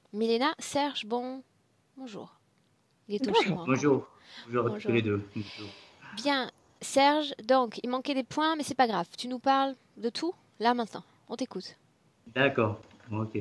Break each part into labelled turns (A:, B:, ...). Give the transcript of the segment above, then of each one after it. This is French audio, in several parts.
A: Milena, Serge, bonjour. Il est au chaud
B: Bonjour.
A: encore.
B: Bonjour. Bonjour à tous les
A: Bonjour.
B: deux. Bonjour.
A: Bien, Serge, donc, il manquait des points, mais c'est pas grave. Tu nous parles de tout, là, maintenant. On t'écoute.
B: D'accord. Ok.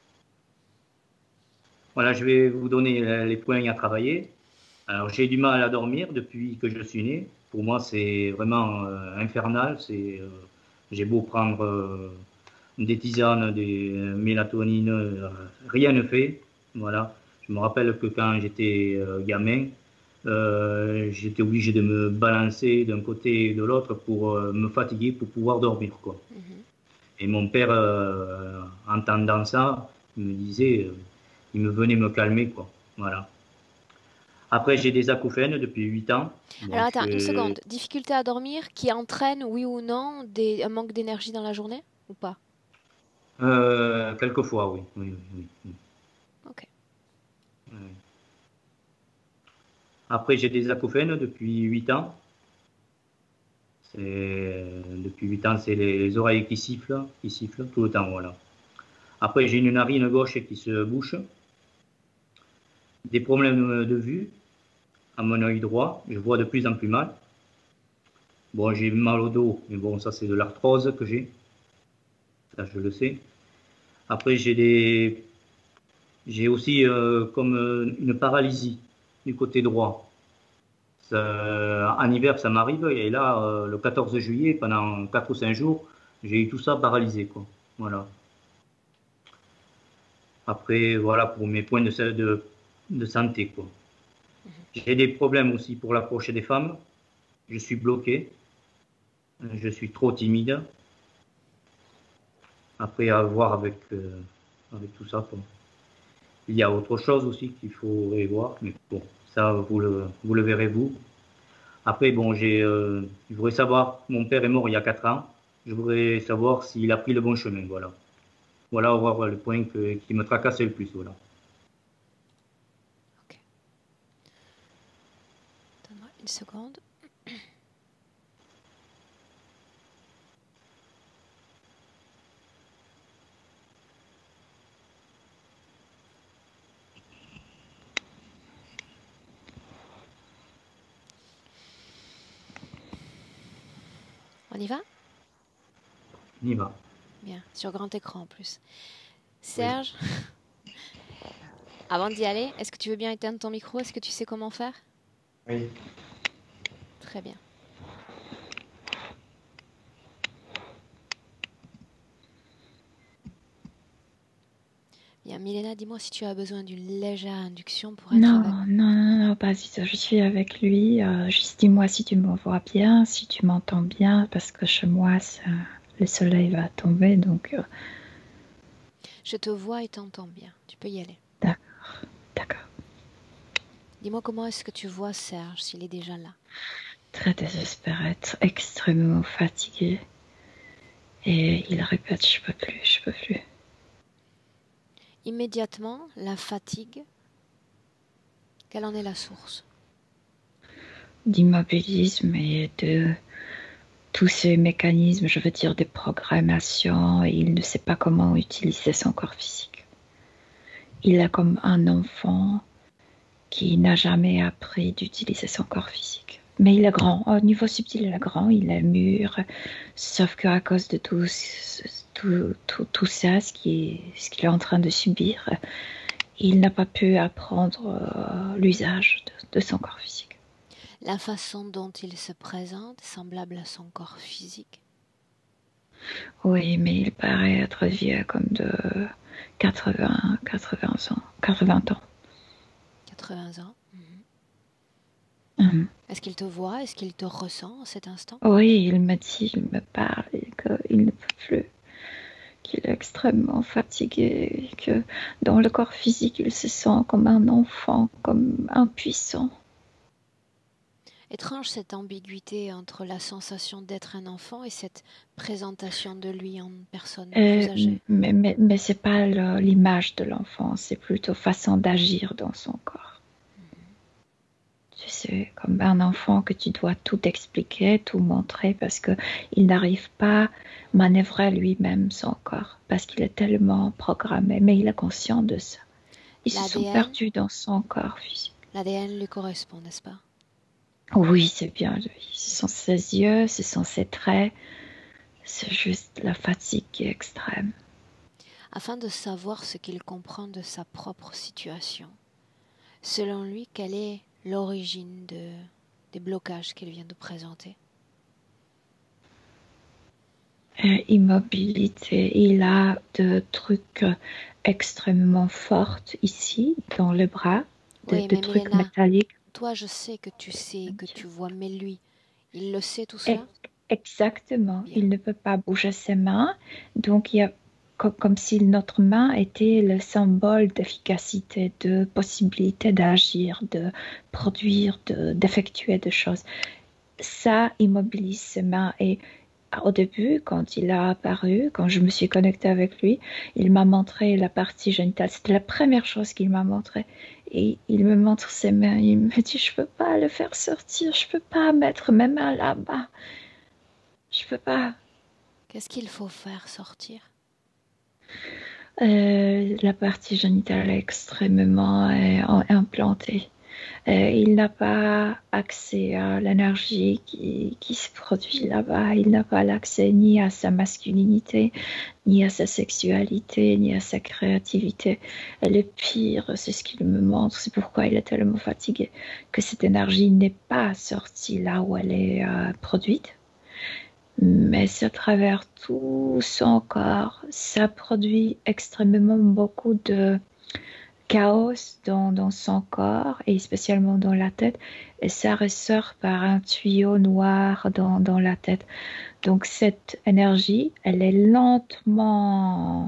B: Voilà, je vais vous donner les points à travailler. Alors, j'ai du mal à dormir depuis que je suis né. Pour moi, c'est vraiment infernal. J'ai beau prendre des tisanes, des mélatonine, rien ne fait. Voilà. Je me rappelle que quand j'étais gamin, j'étais obligé de me balancer d'un côté et de l'autre pour me fatiguer, pour pouvoir dormir, quoi.
A: Mhm.
B: Et mon père, entendant ça, il me disait, il me venait me calmer, quoi. Voilà. Après, j'ai des acouphènes depuis 8 ans. Bon,
A: Alors, attends, une seconde. Difficulté à dormir qui entraîne, oui ou non, un manque d'énergie dans la journée, ou pas?
B: quelquefois, oui. Oui, oui, oui, oui.
A: Ok.
B: Oui. Après, j'ai des acouphènes depuis 8 ans. Depuis 8 ans, c'est les oreilles qui sifflent tout le temps, voilà. Après, j'ai une narine gauche qui se bouche, des problèmes de vue à mon œil droit, je vois de plus en plus mal. Bon, j'ai mal au dos, mais bon, ça c'est de l'arthrose que j'ai, ça je le sais. Après, j'ai aussi comme une paralysie du côté droit. En hiver, ça m'arrive, et là, le 14 juillet, pendant 4 ou 5 jours, j'ai eu tout ça paralysé, quoi. Voilà. Après, voilà pour mes points de santé, quoi.
A: Mhm.
B: J'ai des problèmes aussi pour l'approche des femmes. Je suis bloqué. Je suis trop timide. Après, à voir avec tout ça, quoi. Il y a autre chose aussi qu'il faut voir, mais bon, ça, vous le verrez vous. Après, bon, je voudrais savoir, mon père est mort il y a 4 ans. Je voudrais savoir s'il a pris le bon chemin, voilà. Voilà, voir le point qui me tracasse le plus, voilà.
A: Ok. Donne-moi une seconde. On y va?
B: On y va.
A: Bien. Sur grand écran en plus.
B: Oui.
A: Serge, avant d'y aller, est-ce que tu veux bien éteindre ton micro? Est-ce que tu sais comment faire?
B: Oui.
A: Très bien. Bien, Milena, dis-moi si tu as besoin d'une légère induction pour être avec.
C: Non, non, non, non, pas du tout. Je suis avec lui. Juste dis-moi si tu me vois bien, si tu m'entends bien, parce que chez moi, le soleil va tomber, donc
A: Je te vois et t'entends bien. Tu peux y aller.
C: d'accord, d'accord.
A: Dis-moi comment est-ce que tu vois Serge s'il est déjà là.
C: Très désespéré, extrêmement fatigué. Et il répète, je peux plus, je peux plus.
A: Immédiatement, la fatigue, quelle en est la source?
C: D'immobilisme et de tous ces mécanismes, je veux dire, de programmation, et il ne sait pas comment utiliser son corps physique. Il est comme un enfant qui n'a jamais appris d'utiliser son corps physique. Mais il est grand, au niveau subtil, il est grand, il est mûr, sauf qu'à cause de tout ça, ce qu'il est en train de subir, il n'a pas pu apprendre l'usage de son corps physique.
A: La façon dont il se présente est semblable à son corps physique.
C: Oui, mais il paraît être vieux comme de 80 ans, 80 ans.
A: 80 ans. Mhm.
C: Mhm.
A: Est-ce qu'il te voit? Est-ce qu'il te ressent en cet instant?
C: Oui, il me dit, il me parle, et qu'il ne peut plus, qu'il est extrêmement fatigué, et que dans le corps physique, il se sent comme un enfant, comme impuissant.
A: Étrange cette ambiguïté entre la sensation d'être un enfant et cette présentation de lui en personne plus âgée.
C: Mais c'est pas l'image de l'enfant, c'est plutôt façon d'agir dans son corps.
A: Mhm.
C: Tu sais, comme un enfant que tu dois tout expliquer, tout montrer, parce que il n'arrive pas à manœuvrer lui-même son corps, parce qu'il est tellement programmé, mais il est conscient de ça. Ils se sont perdus dans son corps physique.
A: L'ADN lui correspond, n'est-ce pas?
C: Oui, c'est bien lui. Ce sont ses yeux, ce sont ses traits. C'est juste la fatigue qui est extrême.
A: Afin de savoir ce qu'il comprend de sa propre situation, selon lui, quelle est l'origine des blocages qu'il vient de présenter?
C: Immobilité. Il a de trucs extrêmement forts ici, dans le bras,
A: Oui,
C: de
A: mais
C: trucs
A: Milena,
C: métalliques.
A: toi, je sais que tu sais, que tu vois, mais lui, il le sait tout cela?
C: Exactement.
A: Bien.
C: Il ne peut pas bouger ses mains. Donc, il y a comme si notre main était le symbole d'efficacité, de possibilité d'agir, de produire, d'effectuer des choses. Ça immobilise ses mains. Et au début, quand il a apparu, quand je me suis connectée avec lui, il m'a montré la partie génitale. C'était la première chose qu'il m'a montré. Et il me montre ses mains. Il me dit, je peux pas le faire sortir. Je peux pas mettre mes mains là-bas. Je peux pas.
A: Qu'est-ce qu'il faut faire sortir?
C: La partie génitale est extrêmement implantée. Il n'a pas accès à l'énergie qui se produit là-bas. Il n'a pas l'accès ni à sa masculinité, ni à sa sexualité, ni à sa créativité. Et le pire, c'est ce qu'il me montre, c'est pourquoi il est tellement fatigué, que cette énergie n'est pas sortie là où elle est produite. Mais c'est à travers tout son corps, ça produit extrêmement beaucoup de chaos dans son corps et spécialement dans la tête. Et ça ressort par un tuyau noir dans la tête. Donc cette énergie, elle est lentement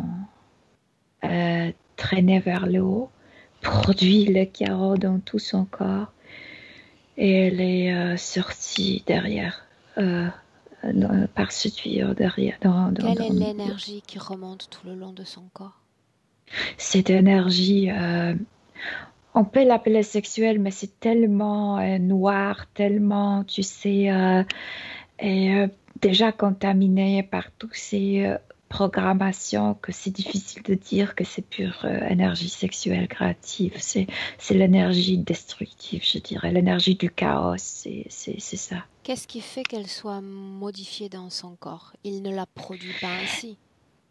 C: traînée vers le haut, produit le chaos dans tout son corps et elle est sortie derrière. Par ce tuyau derrière.
A: Quelle est l'énergie qui remonte tout le long de son corps?
C: Cette énergie, on peut l'appeler sexuelle, mais c'est tellement noir, tellement, tu sais, déjà contaminé par toutes ces programmations que c'est difficile de dire que c'est pure énergie sexuelle créative. C'est l'énergie destructive, je dirais, l'énergie du chaos, c'est ça.
A: Qu'est-ce qui fait qu'elle soit modifiée dans son corps? Il ne la produit pas ainsi.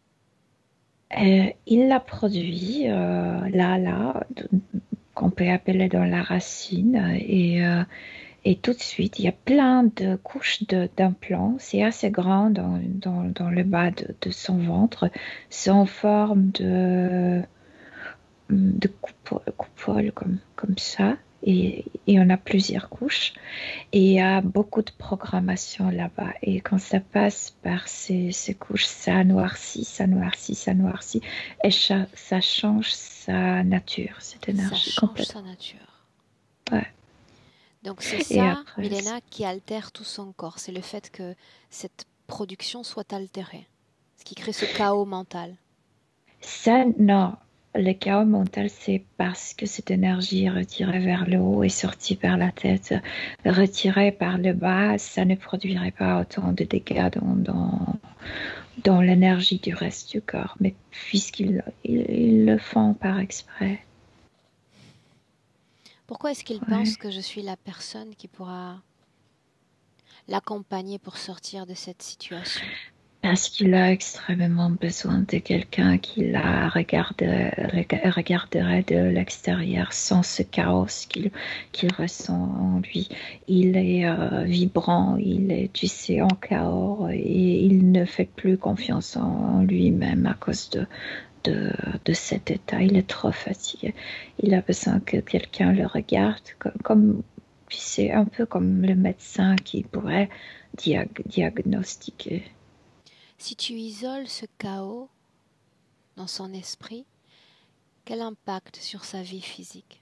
C: Il la produit là, qu'on peut appeler dans la racine, et tout de suite, il y a plein de couches d'implants. C'est assez grand dans le bas de son ventre. C'est en forme de coupole comme ça. Et on a plusieurs couches. Et il y a beaucoup de programmation là-bas. Et quand ça passe par ces couches, ça noircit, ça noircit, ça noircit. Et ça change sa nature, cette énergie.
A: Ça change sa nature.
C: Ouais.
A: Donc c'est ça, Milena, qui altère tout son corps. C'est le fait que cette production soit altérée. Ce qui crée ce chaos mental.
C: Ça, non. Le chaos mental, c'est parce que cette énergie est retirée vers le haut et sortie par la tête. Retirée par le bas, ça ne produirait pas autant de dégâts dans l'énergie du reste du corps. Mais puisqu'ils le font par exprès.
A: Pourquoi est-ce qu'il pense que je suis la personne qui pourra l'accompagner pour sortir de cette situation?
C: Parce qu'il a extrêmement besoin de quelqu'un qui la regarderait de l'extérieur sans ce chaos qu'il ressent en lui. Il est vibrant, il est, tu sais, en chaos et il ne fait plus confiance en lui-même à cause de cet état. Il est trop fatigué. Il a besoin que quelqu'un le regarde comme tu sais, un peu comme le médecin qui pourrait diagnostiquer.
A: Si tu isoles ce chaos dans son esprit, quel impact sur sa vie physique?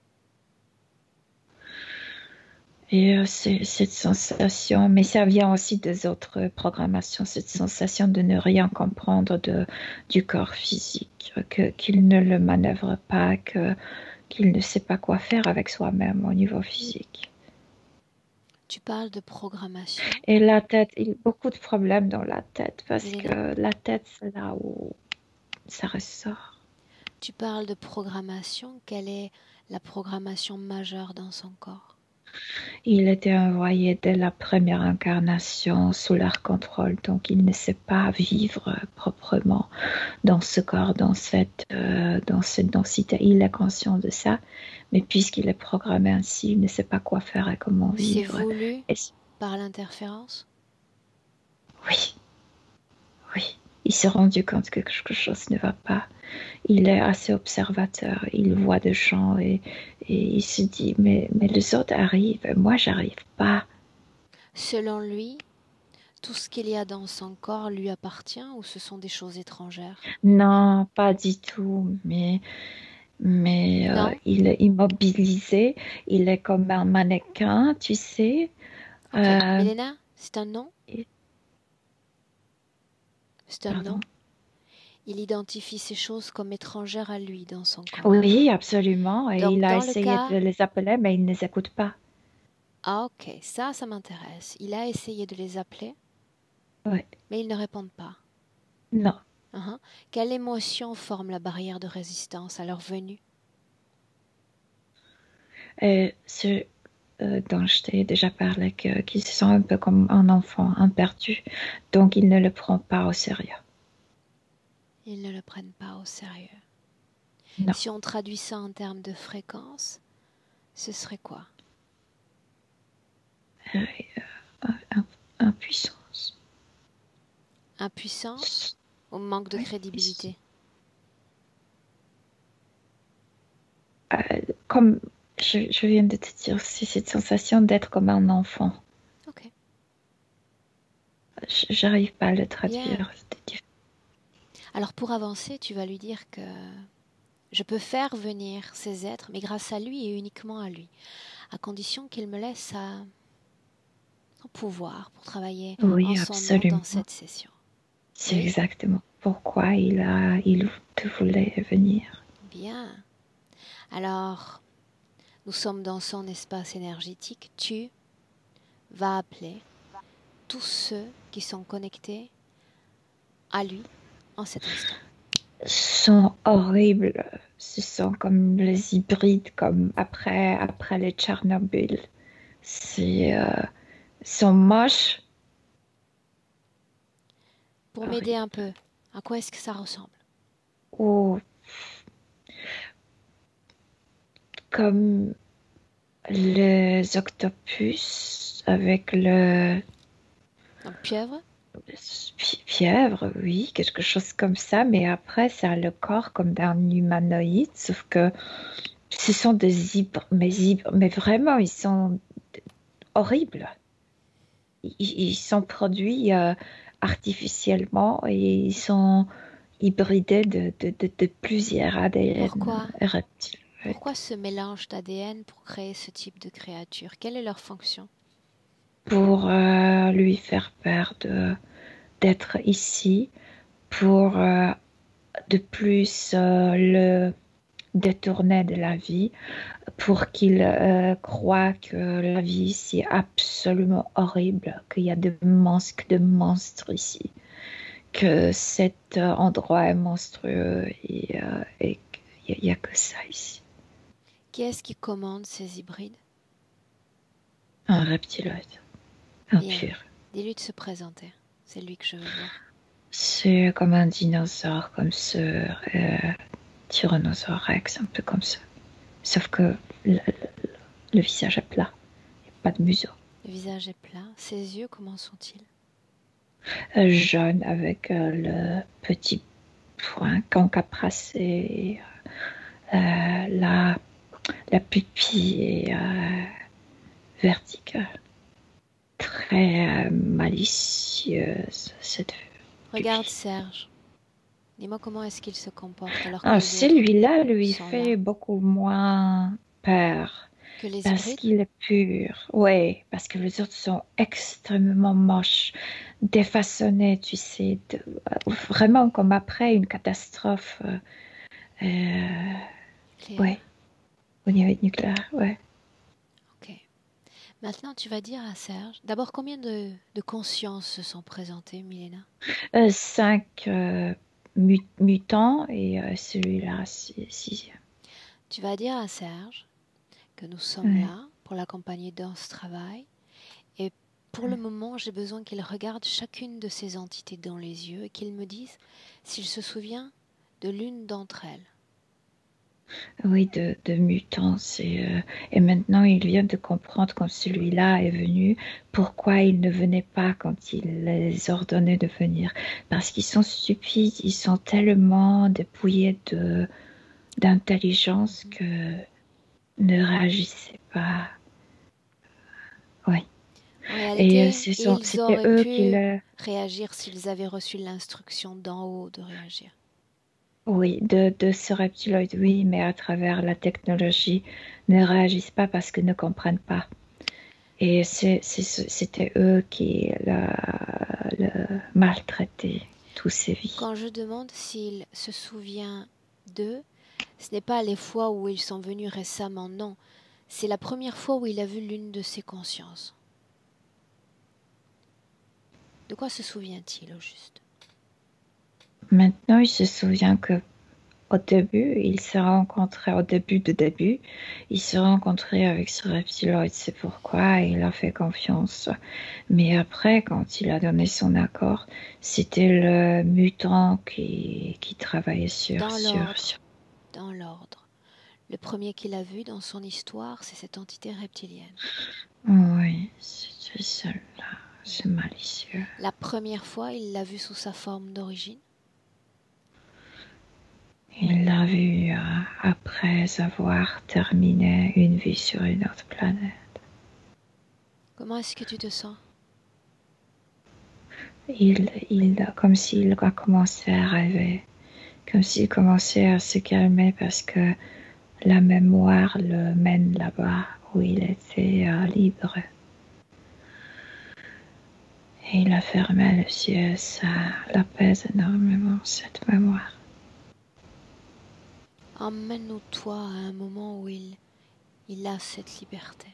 C: Et cette sensation, mais ça vient aussi des autres programmations, cette sensation de ne rien comprendre du corps physique, qu'il ne le manœuvre pas, qu'il ne sait pas quoi faire avec soi-même au niveau physique.
A: Tu parles de programmation.
C: Et la tête, il y a beaucoup de problèmes dans la tête parce que la tête, c'est là où ça ressort.
A: Tu parles de programmation. Quelle est la programmation majeure dans son corps?
C: Il était envoyé dès la première incarnation sous leur contrôle, donc il ne sait pas vivre proprement dans ce corps, dans cette densité. Il est conscient de ça, mais puisqu'il est programmé ainsi, il ne sait pas quoi faire et comment
A: C'est
C: vivre.
A: voulu
C: Et
A: par l'interférence?
C: oui, oui. Il s'est rendu compte que quelque chose ne va pas. Il est assez observateur. Il voit des gens et il se dit, mais les autres arrivent, moi j'arrive pas.
A: Selon lui, tout ce qu'il y a dans son corps lui appartient ou ce sont des choses étrangères?
C: Non, pas du tout, mais
A: Non?
C: il est immobilisé. Il est comme un mannequin, tu sais.
A: Ok.
C: Euh,
A: Milena, c'est un non?
C: et-
A: C'est un
C: pardon.
A: non. Il identifie ces choses comme étrangères à lui dans son corps.
C: Oui, absolument. Et il
A: Donc,
C: a
A: dans le
C: essayé
A: cas...
C: de les appeler, mais ils ne les écoutent pas.
A: Ah, ok, ça m'intéresse. Il a essayé de les appeler,
C: Ouais.
A: mais ils ne répondent pas.
C: Non.
A: Uhum. Quelle émotion forme la barrière de résistance à leur venue?
C: Ce dont je t'ai déjà parlé, qu'il se sent un peu comme un enfant, un perdu. Donc, il ne le prend pas au sérieux.
A: Ils ne le prennent pas au sérieux.
C: Non.
A: Si on traduit ça en termes de fréquence, ce serait quoi?
C: Euh, Impuissance.
A: Impuissance ou manque de
C: Oui.
A: crédibilité?
C: Comme je viens de te dire, c'est cette sensation d'être comme un enfant.
A: Ok,
C: J'arrive pas à le
A: bien.
C: traduire.
A: Alors pour avancer, tu vas lui dire que je peux faire venir ces êtres, mais grâce à lui et uniquement à lui, à condition qu'il me laisse son pouvoir pour travailler en
C: Oui,
A: son nom dans
C: absolument.
A: cette session.
C: C'est
A: Oui?
C: exactement pourquoi il te voulait venir.
A: Bien. Alors, nous sommes dans son espace énergétique. Tu vas appeler tous ceux qui sont connectés à lui en cet instant.
C: Sont horribles. Ce sont comme les hybrides, comme après les Tchernobyl. C'est sont moches,
A: Pour m'aider un
C: horribles.
A: peu, à quoi est-ce que ça ressemble?
C: Ou comme les octopus avec le
A: Donc pieuvre,
C: fièvre, oui, quelque chose comme ça. Mais après, ça a le corps comme d'un humanoïde, sauf que ce sont des hybrides, mais vraiment, ils sont horribles. Ils sont produits artificiellement et ils sont hybridés de plusieurs ADN
A: pourquoi?
C: reptiles.
A: Pourquoi ce mélange d'ADN pour créer ce type de créature? Quelle est leur fonction?
C: Pour lui faire peur d'être ici, pour de plus le détourner de la vie, pour qu'il croit que la vie ici est absolument horrible, qu'il y a de monstres ici, que cet endroit est monstrueux et qu'il n'y a que ça ici.
A: Qui est-ce qui commande ces hybrides?
C: Un reptiloïde, un
A: Bien.
C: pur.
A: Dis-lui de se présenter. C'est lui que je veux voir.
C: C'est comme un dinosaure, comme ce tyrannosaure rex, un peu comme ça. Sauf que le visage est plat, il n'y a pas de museau.
A: Le visage est plat. Ses yeux, comment sont-ils?
C: Jaune avec le petit point caprassé, la pupille est verticale. Très malicieuse, cette
A: Regarde
C: pupille.
A: Serge. Dis-moi comment est-ce qu'il se comporte alors que
C: Ah,
A: les autres
C: celui-là lui
A: sont là.
C: fait beaucoup moins peur
A: Que les
C: parce
A: hybrides?
C: qu'il est pur. Oui, parce que les autres sont extrêmement moches, défaçonnés, tu sais, vraiment comme après une catastrophe.
A: Nucléaire.
C: Ouais, au niveau nucléaire, ouais.
A: Ok. Maintenant, tu vas dire à Serge. D'abord, combien de consciences se sont présentées, Milena?
C: 5 mutant et celui-là sixième.
A: Tu vas dire à Serge que nous sommes là pour l'accompagner dans ce travail. Et pour le moment, j'ai besoin qu'il regarde chacune de ces entités dans les yeux et qu'il me dise s'il se souvient de l'une d'entre elles.
C: Oui, de mutants. Et maintenant, il vient de comprendre quand celui-là est venu, pourquoi il ne venait pas quand il les ordonnait de venir. Parce qu'ils sont stupides, ils sont tellement dépouillés d'intelligence que ne réagissaient pas. Oui.
A: En réalité, ils
C: c'était
A: auraient
C: eux
A: pu réagir s'ils avaient reçu l'instruction d'en haut de réagir.
C: Oui, de ce reptiloïde, oui, mais à travers la technologie, ne réagissent pas parce qu'ils ne comprennent pas. Et c'était eux qui le maltraitaient toutes ces vies.
A: Quand je demande s'il se souvient d'eux, ce n'est pas les fois où ils sont venus récemment, non. C'est la première fois où il a vu l'une de ses consciences. De quoi se souvient-il au juste?
C: Maintenant, il se souvient que au début, il s'est rencontré, au début, il s'est rencontré avec ce reptiloïde, c'est pourquoi il a fait confiance. Mais après, quand il a donné son accord, c'était le mutant qui travaillait
A: Dans l'ordre. Le premier qu'il a vu dans son histoire, c'est cette entité reptilienne.
C: Oui, c'est celle-là, c'est malicieux.
A: La première fois, il l'a vu sous sa forme d'origine.
C: Il l'a vu après avoir terminé une vie sur une autre planète.
A: Comment est-ce que tu te sens?
C: Comme s'il a commencé à rêver, comme s'il commençait à se calmer parce que la mémoire le mène là-bas où il était libre. Et il a fermé les yeux, ça l'apaise énormément, cette mémoire.
A: Emmène-nous toi à un moment où il a cette liberté.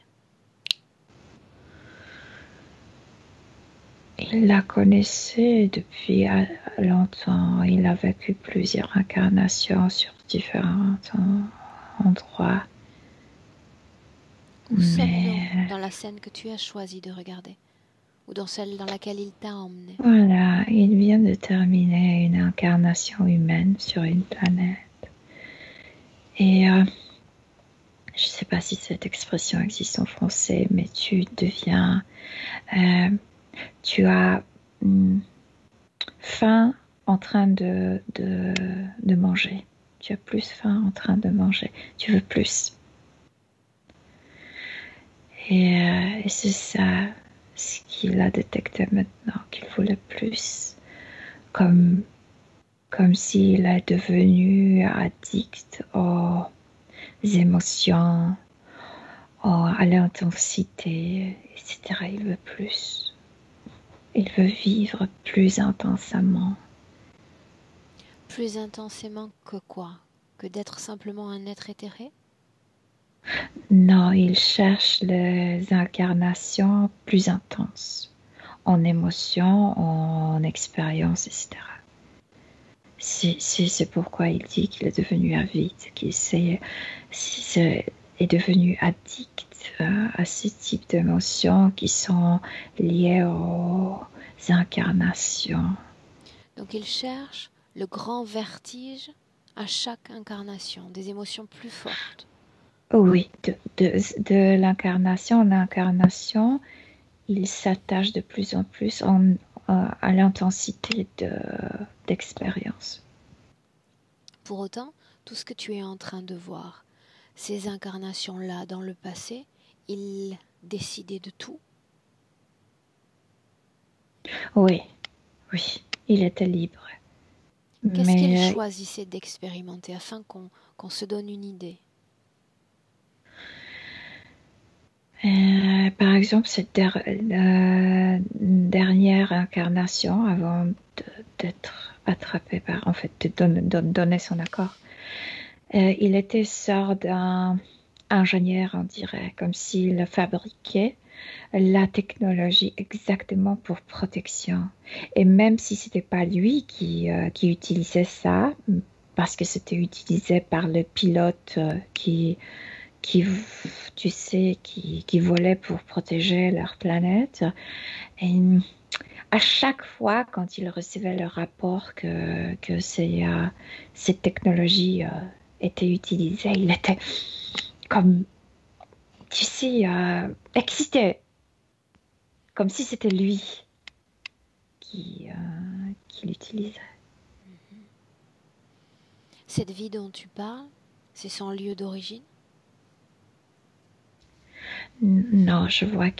C: Il la connaissait depuis longtemps. Il a vécu plusieurs incarnations sur différents endroits.
A: Où sommes-nous dans la scène que tu as choisi de regarder? Ou dans celle dans laquelle il t'a emmené?
C: Voilà, il vient de terminer une incarnation humaine sur une planète. Et je ne sais pas si cette expression existe en français, mais tu deviens... tu as faim en train de manger. Tu as plus faim en train de manger. Tu veux plus. Et c'est ça ce qu'il a détecté maintenant, qu'il voulait plus. Comme s'il est devenu addict aux émotions, à l'intensité, etc. Il veut plus. Il veut vivre plus intensément.
A: Plus intensément que quoi? Que d'être simplement un être éthéré?
C: Non, il cherche les incarnations plus intenses, en émotions, en expériences, etc. C'est pourquoi il dit qu'il est devenu avide, qu'il est devenu addict à ce type d'émotions qui sont liées aux incarnations.
A: Donc il cherche le grand vertige à chaque incarnation, des émotions plus fortes.
C: Oui, de l'incarnation en incarnation, il s'attache de plus en plus à l'intensité d'expérience.
A: Pour autant, tout ce que tu es en train de voir, ces incarnations-là dans le passé, il décidait de tout.
C: Oui, il était libre.
A: Qu'est-ce qu'il choisissait d'expérimenter afin qu'on se donne une idée?
C: Par exemple, cette dernière incarnation, avant d'être attrapé par, en fait, de donner son accord, il était sort d'un ingénieur, on dirait, comme s'il fabriquait la technologie exactement pour protection. Et même si c'était pas lui qui utilisait ça, parce que c'était utilisé par le pilote qui, tu sais, qui volait pour protéger leur planète. Et à chaque fois, quand il recevait le rapport que cette technologie était utilisée, il était comme, tu sais, excité, comme si c'était lui qui l'utilisait.
A: Cette vie dont tu parles, c'est son lieu d'origine?
C: Non, je vois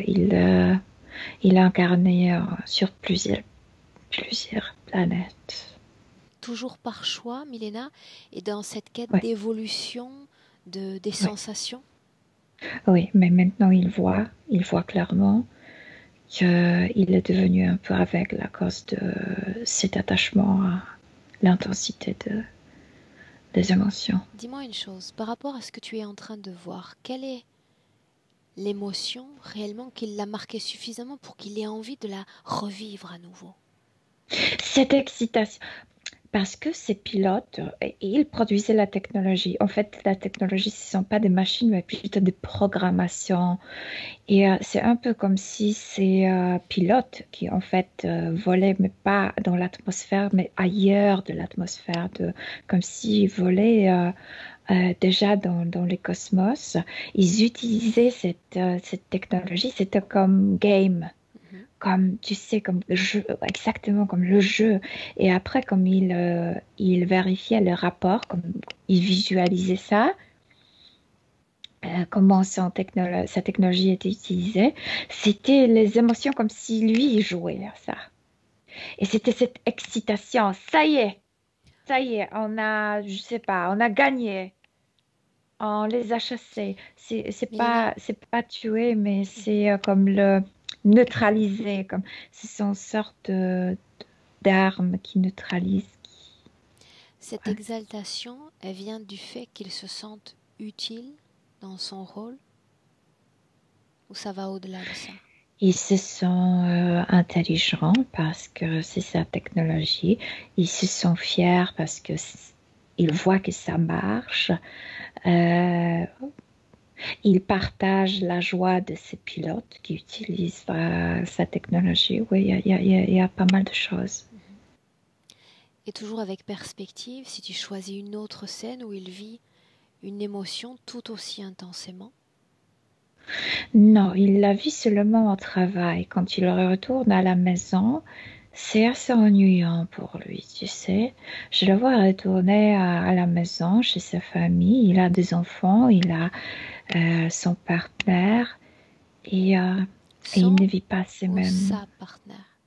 C: il a incarné sur plusieurs planètes.
A: Toujours par choix, Milena, et dans cette quête
C: Ouais,
A: d'évolution des
C: ouais,
A: sensations?
C: oui, mais maintenant il voit clairement qu'il est devenu un peu aveugle à cause de cet attachement à l'intensité des émotions.
A: Dis-moi une chose, par rapport à ce que tu es en train de voir, quelle est l'émotion réellement qui l'a marqué suffisamment pour qu'il ait envie de la revivre à nouveau?
C: Cette excitation, parce que ces pilotes, ils produisaient la technologie. En fait, la technologie, ce ne sont pas des machines, mais plutôt des programmations. Et c'est un peu comme si ces pilotes qui, en fait, volaient, mais pas dans l'atmosphère, mais ailleurs de l'atmosphère, comme s'ils volaient déjà dans le cosmos. Ils utilisaient cette technologie, c'était comme game. Comme, tu sais, comme le jeu, exactement comme le jeu. Et après, comme il vérifiait le rapport, comme il visualisait ça, comment sa technologie était utilisée, c'était les émotions comme si lui il jouait à ça. Et c'était cette excitation. Ça y est, je sais pas, on a gagné. On les a chassés.
A: Milena,
C: C'est pas tuer, mais c'est comme le neutraliser, comme ce sont une sorte d'armes qui neutralisent.
A: cette
C: Ouais.
A: exaltation, elle vient du fait qu'il se sente utile dans son rôle ou ça va au-delà de ça?
C: Ils se sentent intelligents parce que c'est sa technologie. Ils se sont fiers parce que ils voient que ça marche. Euh, ils partagent la joie de ces pilotes qui utilisent sa technologie. Oui, il y a pas mal de choses.
A: Et toujours avec perspective, si tu choisis une autre scène où il vit une émotion tout aussi intensément?
C: Non, il la vit seulement au travail. Quand il retourne à la maison, c'est assez ennuyant pour lui, tu sais. Je le vois retourner à la maison, chez sa famille. Il a des enfants, il a son partenaire et il ne
A: Son
C: vit pas ces
A: ou
C: mêmes.
A: sa partenaire?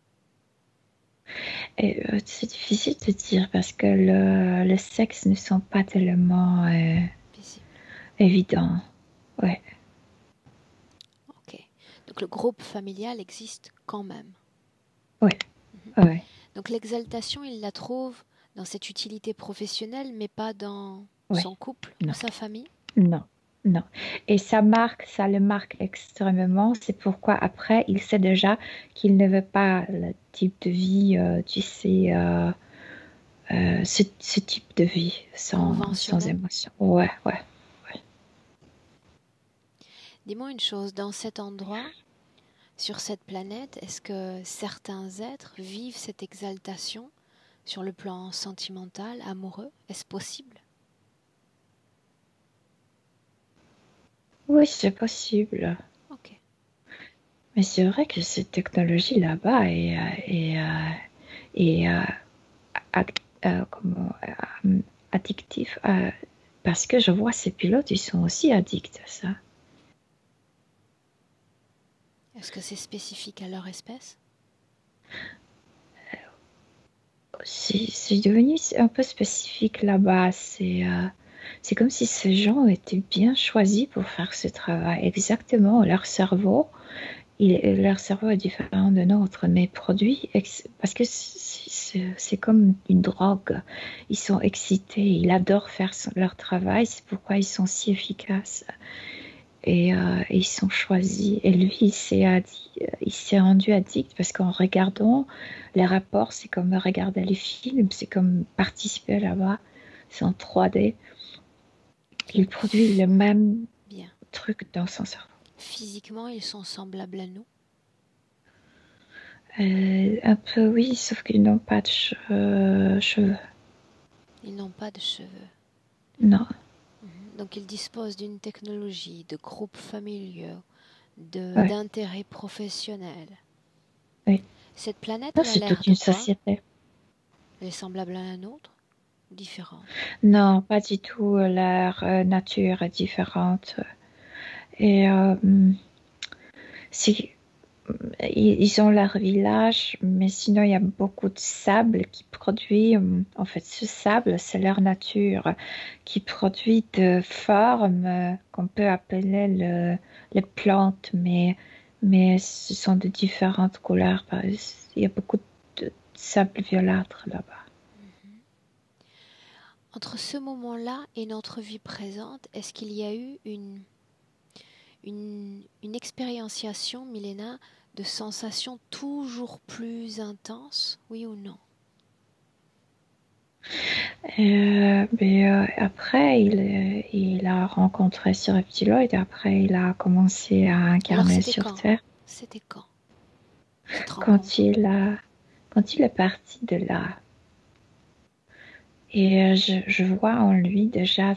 C: Et, c'est difficile de dire parce que le sexe ne sont pas tellement
A: Visible.
C: évidents. Ouais,
A: Ok. Donc le groupe familial existe quand même.
C: ouais,
A: Mhm.
C: ouais,
A: Donc l'exaltation, il la trouve dans cette utilité professionnelle, mais pas dans
C: ouais.
A: son couple ou
C: Non,
A: sa famille?
C: non, non. Et ça le marque extrêmement. C'est pourquoi après, il sait déjà qu'il ne veut pas le type de vie, tu sais, ce type de vie sans
A: Conventionnelle?
C: émotion. Ouais, ouais.
A: Dis-moi une chose, dans cet endroit, sur cette planète, est-ce que certains êtres vivent cette exaltation sur le plan sentimental, amoureux? Est-ce possible?
C: Oui, c'est possible.
A: Ok.
C: Mais c'est vrai que cette technologie là-bas est comment, addictive parce que je vois ces pilotes, ils sont aussi addicts à ça.
A: Est-ce que c'est spécifique à leur espèce?
C: C'est devenu un peu spécifique là-bas. C'est comme si ces gens étaient bien choisis pour faire ce travail. Exactement, leur cerveau est différent de nôtre, mais produit, parce que c'est comme une drogue. Ils sont excités, ils adorent faire leur travail, c'est pourquoi ils sont si efficaces. ils sont choisis. Et lui, il s'est rendu addict parce qu'en regardant les rapports, c'est comme regarder les films, c'est comme participer là-bas, c'est en 3D. Il produit le même
A: Bien.
C: truc dans son cerveau.
A: Physiquement, ils sont semblables à nous?
C: Un peu oui, sauf qu'ils n'ont pas de cheveux.
A: Ils n'ont pas de cheveux.
C: Non.
A: Donc ils disposent d'une technologie, de groupes familiaux,
C: Ouais.
A: d'intérêts professionnels.
C: Oui.
A: Cette planète,
C: Non,
A: elle a
C: c'est
A: l'air
C: toute
A: de
C: une
A: quoi?
C: société.
A: Elle est semblable à la nôtre ou différente?
C: Non, pas du tout. Leur nature est différente. Et ils ont leur village, mais sinon il y a beaucoup de sable qui produit, en fait ce sable c'est leur nature, qui produit de formes qu'on peut appeler les plantes, mais ce sont de différentes couleurs. Il y a beaucoup de sable violâtre là-bas.
A: Entre ce moment-là et notre vie présente, est-ce qu'il y a eu une expérientiation, Milena, de sensations toujours plus intenses, oui ou non?
C: Après, il a rencontré ce reptiloïde. Après, il a commencé à
A: Alors
C: incarner
A: c'était
C: sur
A: quand?
C: Terre.
A: C'était quand cette
C: Quand
A: rencontre?
C: il est parti de là. Et je vois en lui déjà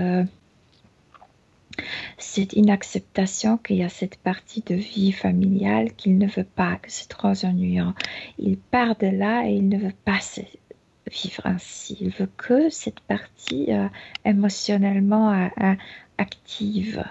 C: cette inacceptation qu'il y a cette partie de vie familiale qu'il ne veut pas, que c'est trop ennuyant. Il part de là et il ne veut pas vivre ainsi. Il veut que cette partie émotionnellement active.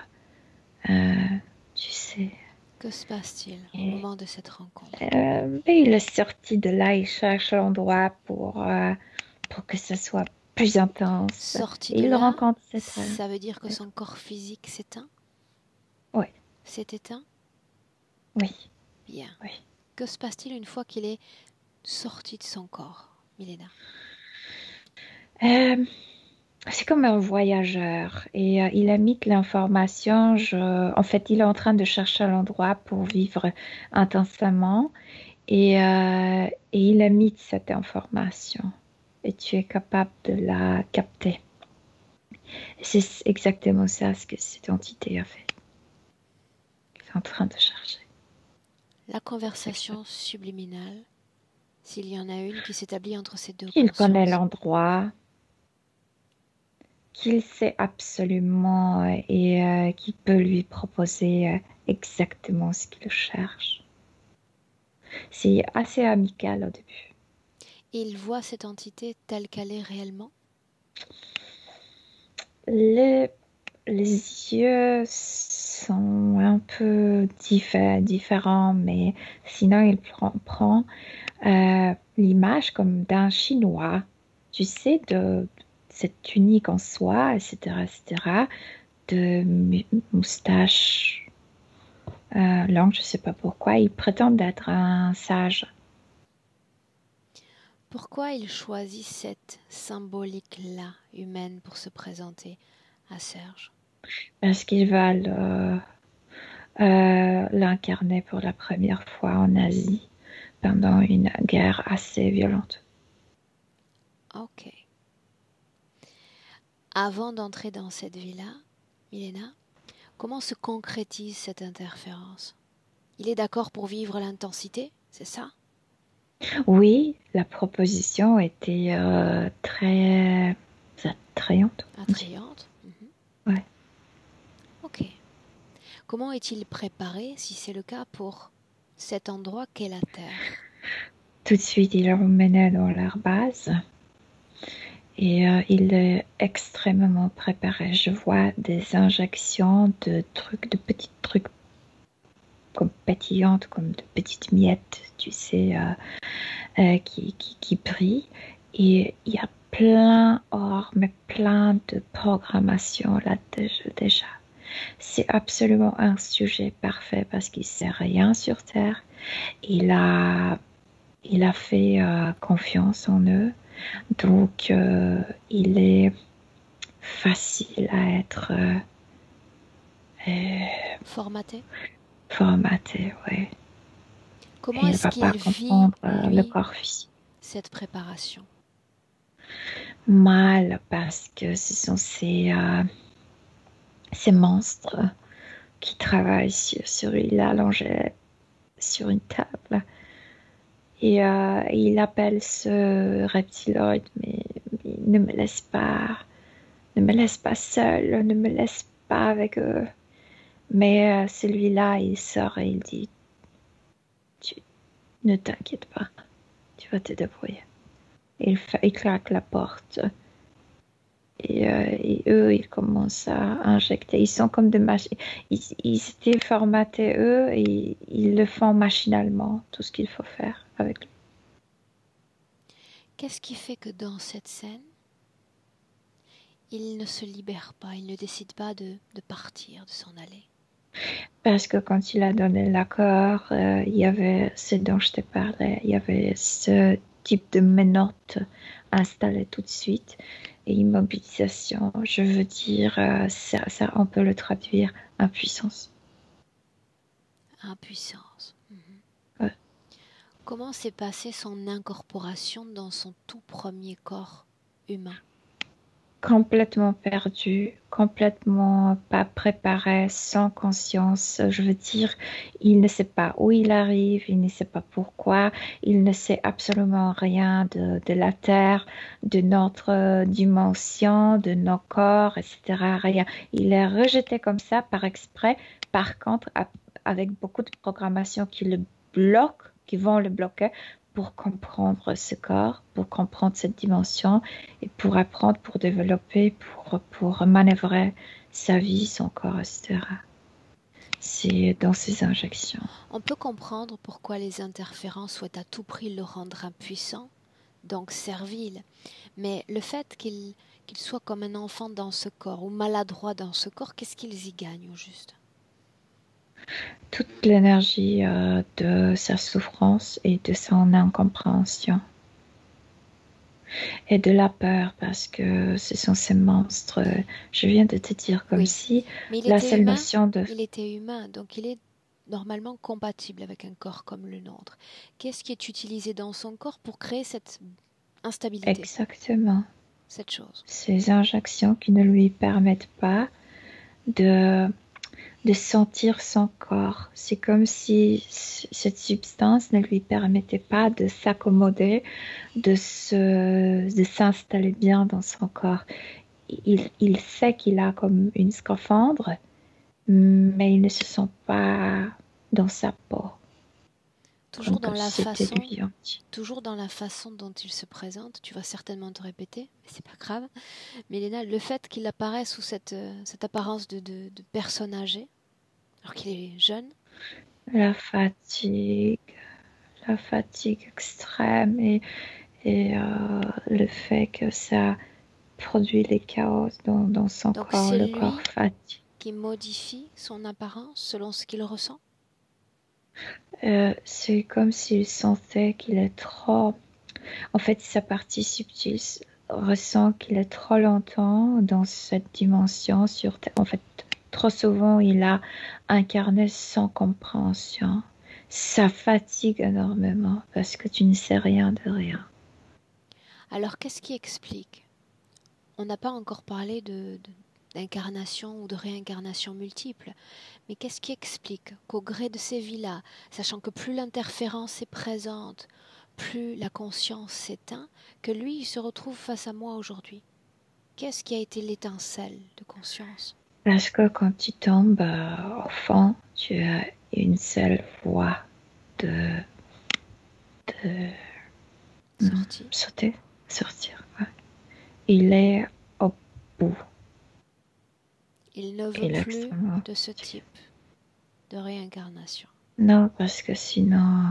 C: Tu sais.
A: Que se passe-t-il au moment de cette rencontre?
C: Mais il est sorti de là, il cherche l'endroit pour que ce soit plus intense.
A: Sorti
C: Et
A: de
C: il
A: là,
C: rencontre cette...
A: ça veut dire que son corps physique s'éteint?
C: Oui.
A: S'est éteint?
C: Oui.
A: Bien.
C: Oui.
A: Que se passe-t-il une fois qu'il est sorti de son corps, Milena?
C: C'est comme un voyageur et il imite l'information. En fait, il est en train de chercher l'endroit pour vivre intensément et il imite cette information et tu es capable de la capter. C'est exactement ça ce que cette entité a fait. Il est en train de chercher.
A: La conversation subliminale, s'il y en a une qui s'établit entre ces deux
C: Qu'il connaît
A: consciences.
C: l'endroit, qu'il sait absolument et qu'il peut lui proposer exactement ce qu'il cherche. C'est assez amical au début.
A: Et il voit cette entité telle qu'elle est réellement?
C: Les yeux sont un peu différents, mais sinon il prend l'image comme d'un Chinois, tu sais, de cette tunique en soie, etc., etc., de moustache longue, je ne sais pas pourquoi. Il prétend être un sage.
A: Pourquoi il choisit cette symbolique-là humaine pour se présenter à Serge?
C: Parce qu'ils veulent l'incarner pour la première fois en Asie pendant une guerre assez violente.
A: Ok. Avant d'entrer dans cette vie-là, Milena, comment se concrétise cette interférence? Il est d'accord pour vivre l'intensité, c'est ça?
C: Oui, la proposition était très attrayante.
A: Attrayante?
C: Ouais.
A: Ok. Comment est-il préparé, si c'est le cas, pour cet endroit qu'est la Terre?
C: Tout de suite, il l'emmenait dans leur base et il est extrêmement préparé. Je vois des injections de petits trucs comme pétillantes, comme de petites miettes, tu sais, qui brillent. Et il y a mais plein de programmation là déjà. C'est absolument un sujet parfait parce qu'il ne sait rien sur Terre. Il a fait confiance en eux. Donc, il est facile à être
A: Formaté.
C: Formaté, oui.
A: Comment
C: Et il ne
A: est-ce
C: va pas
A: qu'il vit,
C: comprendre le
A: lui,
C: corps physique.
A: cette préparation?
C: Mal, parce que ce sont ces monstres qui travaillent sur il est allongé sur une table. Et il appelle ce reptiloïde, mais ne me laisse pas, ne me laisse pas seule, ne me laisse pas avec eux. Mais celui-là, il sort et il dit, ne t'inquiète pas, tu vas te débrouiller. Il claque la porte. Et eux, ils commencent à injecter. Ils sont comme des machines. Ils étaient formatés, eux, et ils le font machinalement, tout ce qu'il faut faire avec lui.
A: Qu'est-ce qui fait que dans cette scène, il ne se libère pas, il ne décide pas de partir, de s'en aller?
C: Parce que quand il a donné l'accord, il y avait ce dont je t'ai parlé, il y avait ce type de menottes installé tout de suite. Et immobilisation, je veux dire, ça, on peut le traduire impuissance.
A: Impuissance.
C: Ouais.
A: Comment s'est passée son incorporation dans son tout premier corps humain?
C: Complètement perdu, complètement pas préparé, sans conscience. Je veux dire, il ne sait pas où il arrive, il ne sait pas pourquoi, il ne sait absolument rien de la Terre, de notre dimension, de nos corps, etc. Rien. Il est rejeté comme ça par exprès. Par contre, avec beaucoup de programmations qui le bloquent, qui vont le bloquer pour comprendre ce corps, pour comprendre cette dimension et pour apprendre, pour développer, pour manœuvrer sa vie, son corps, etc. C'est dans ces injections.
A: On peut comprendre pourquoi les interférents souhaitent à tout prix le rendre impuissant, donc servile. Mais le fait qu'il soit comme un enfant dans ce corps ou maladroit dans ce corps, qu'est-ce qu'ils y gagnent au juste?
C: Toute l'énergie de sa souffrance et de son incompréhension. Et de la peur, parce que ce sont ces monstres. Je viens de te dire comme
A: Oui.
C: si
A: Mais
C: la seule notion de...
A: il était humain, donc il est normalement compatible avec un corps comme le nôtre. Qu'est-ce qui est utilisé dans son corps pour créer cette instabilité,
C: Exactement.
A: cette chose?
C: Ces injections qui ne lui permettent pas de sentir son corps. C'est comme si cette substance ne lui permettait pas de s'accommoder, de s'installer bien dans son corps. Il sait qu'il a comme une scaphandre, mais il ne se sent pas dans sa peau.
A: Toujours dans
C: Comme
A: la
C: si c'était
A: façon,
C: lui entier.
A: toujours dans la façon dont il se présente, tu vas certainement te répéter, mais c'est pas grave. Mais Léna, le fait qu'il apparaisse sous cette apparence de personne âgée, alors qu'il est jeune,
C: La fatigue extrême et le fait que ça produit les chaos dans son
A: donc
C: corps,
A: c'est
C: le
A: lui
C: corps fatigué.
A: qui modifie son apparence selon ce qu'il ressent.
C: C'est comme s'il sentait qu'il est trop... En fait, sa partie subtile ressent qu'il est trop longtemps dans cette dimension sur Terre. En fait, trop souvent, il a incarné sans compréhension. Ça fatigue énormément parce que tu ne sais rien de rien.
A: Alors qu'est-ce qui explique? On n'a pas encore parlé d'incarnation ou de réincarnation multiple, mais qu'est-ce qui explique qu'au gré de ces vies-là, sachant que plus l'interférence est présente, plus la conscience s'éteint, que lui, il se retrouve face à moi aujourd'hui? Qu'est-ce qui a été l'étincelle de conscience?
C: Parce que quand tu tombes au fond, tu as une seule voie de sortir. Ouais. Il est au bout.
A: Il ne veut plus de ce type de réincarnation.
C: Non, parce que sinon,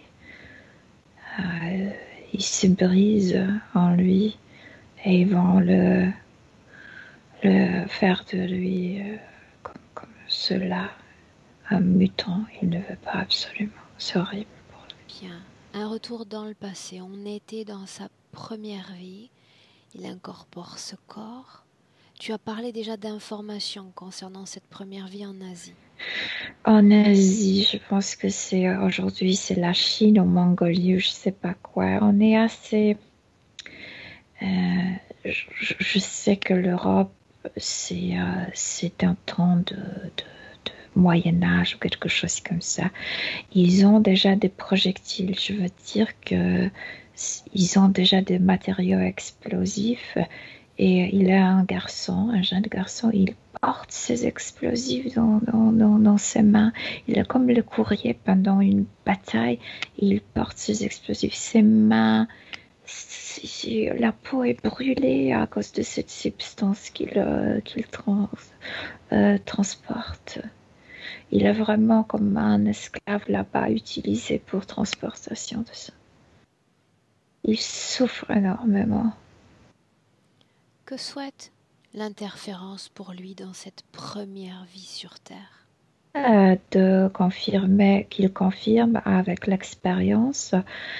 C: il se brise en lui et ils vont le faire de lui comme cela, un mutant. Il ne veut pas absolument. C'est horrible pour lui.
A: Bien, un retour dans le passé. On était dans sa première vie. Il incorpore ce corps. Tu as parlé déjà d'informations concernant cette première vie en Asie.
C: En Asie, je pense que aujourd'hui, c'est la Chine ou Mongolie ou je sais pas quoi. On est assez. Je sais que l'Europe, c'est un temps de Moyen Âge ou quelque chose comme ça. Ils ont déjà des projectiles. Je veux dire que ils ont déjà des matériaux explosifs. Et il a un jeune garçon, il porte ses explosifs dans ses mains. Il est comme le courrier pendant une bataille. Il porte ses explosifs. Ses mains, la peau est brûlée à cause de cette substance qu'il transporte. Il est vraiment comme un esclave là-bas utilisé pour transportation de ça. Il souffre énormément.
A: Que souhaite l'interférence pour lui dans cette première vie sur Terre?
C: De confirmer, qu'il confirme avec l'expérience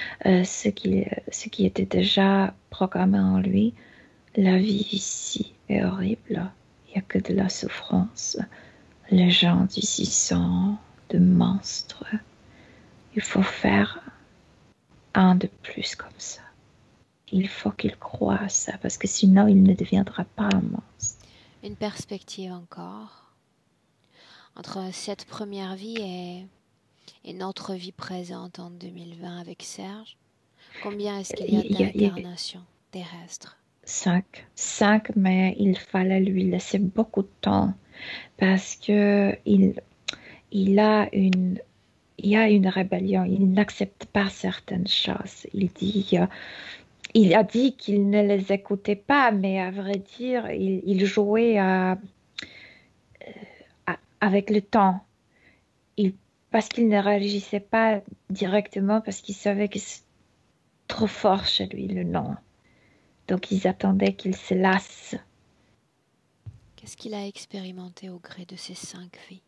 C: ce qui était déjà programmé en lui. La vie ici est horrible. Il n'y a que de la souffrance. Les gens d'ici sont de monstres. Il faut faire un de plus comme ça. Il faut qu'il croie à ça parce que sinon il ne deviendra pas un monstre.
A: Une perspective encore entre cette première vie et notre vie présente en 2020 avec Serge. Combien est-ce qu'il y a
C: Il y a
A: d'incarnations terrestres?
C: 5, mais il fallait lui laisser beaucoup de temps parce que il a une rébellion. Il n'accepte pas certaines choses. Il a dit qu'il ne les écoutait pas, mais à vrai dire, il jouait avec le temps. Il, parce qu'il ne réagissait pas directement, parce qu'il savait que c'est trop fort chez lui, le non. Donc ils attendaient qu'il se lasse.
A: Qu'est-ce qu'il a expérimenté au gré de ces 5 vies?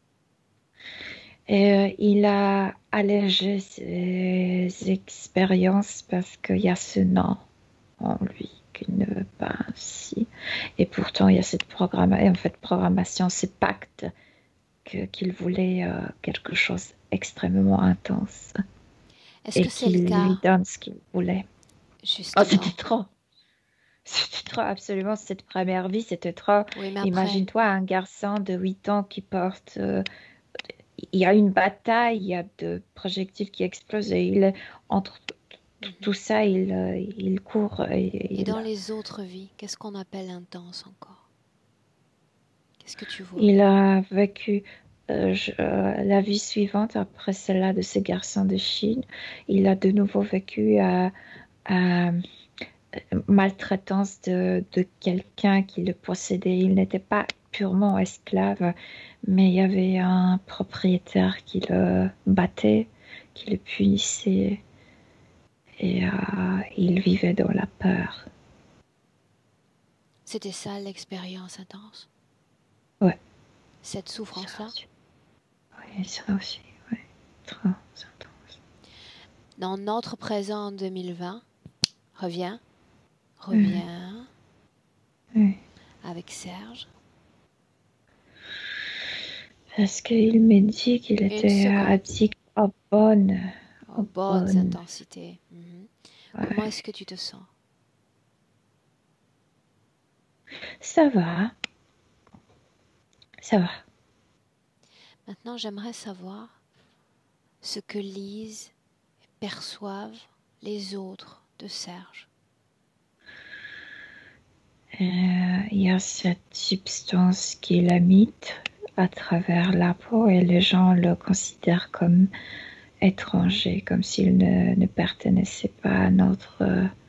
C: Et il a allégé ses expériences parce qu'il y a ce non en lui qu'il ne veut pas ainsi. Et pourtant, il y a cette programmation, ce pacte qu'il voulait quelque chose extrêmement intense
A: Est-ce
C: et
A: que c'est le
C: qu'il lui
A: cas,
C: donne ce qu'il voulait. Oh, c'était
A: justement?
C: trop. C'était trop, absolument. Cette première vie, c'était trop.
A: Oui, mais après,
C: Imagine-toi un garçon de 8 ans qui porte il y a une bataille, il y a de projectiles qui explosent et entre tout ça, il court.
A: et dans les autres vies, qu'est-ce qu'on appelle intense encore? Qu'est-ce que tu vois?
C: Il a vécu la vie suivante après celle-là de ce garçon de Chine. Il a de nouveau vécu à maltraitance de quelqu'un qui le possédait. Il n'était pas purement esclave, mais il y avait un propriétaire qui le battait, qui le punissait. Et il vivait dans la peur.
A: C'était ça l'expérience intense?
C: Ouais,
A: Cette
C: ça
A: souffrance-là?
C: aussi. Oui, ça aussi, ouais. Trop intense.
A: Dans notre présent en 2020, reviens,
C: Ouais,
A: reviens
C: ouais.
A: avec Serge.
C: Parce qu'il m'a dit qu'il
A: Une
C: était
A: seconde.
C: addict
A: Aux
C: aux
A: bonnes
C: bonnes.
A: intensités. Comment
C: Ouais.
A: est-ce que tu te sens?
C: Ça va, ça va.
A: Maintenant, j'aimerais savoir ce que lisent et perçoivent les autres de Serge.
C: Il y a cette substance qui l'imite à travers la peau et les gens le considèrent comme étranger, comme s'il ne pertenissait pas à notre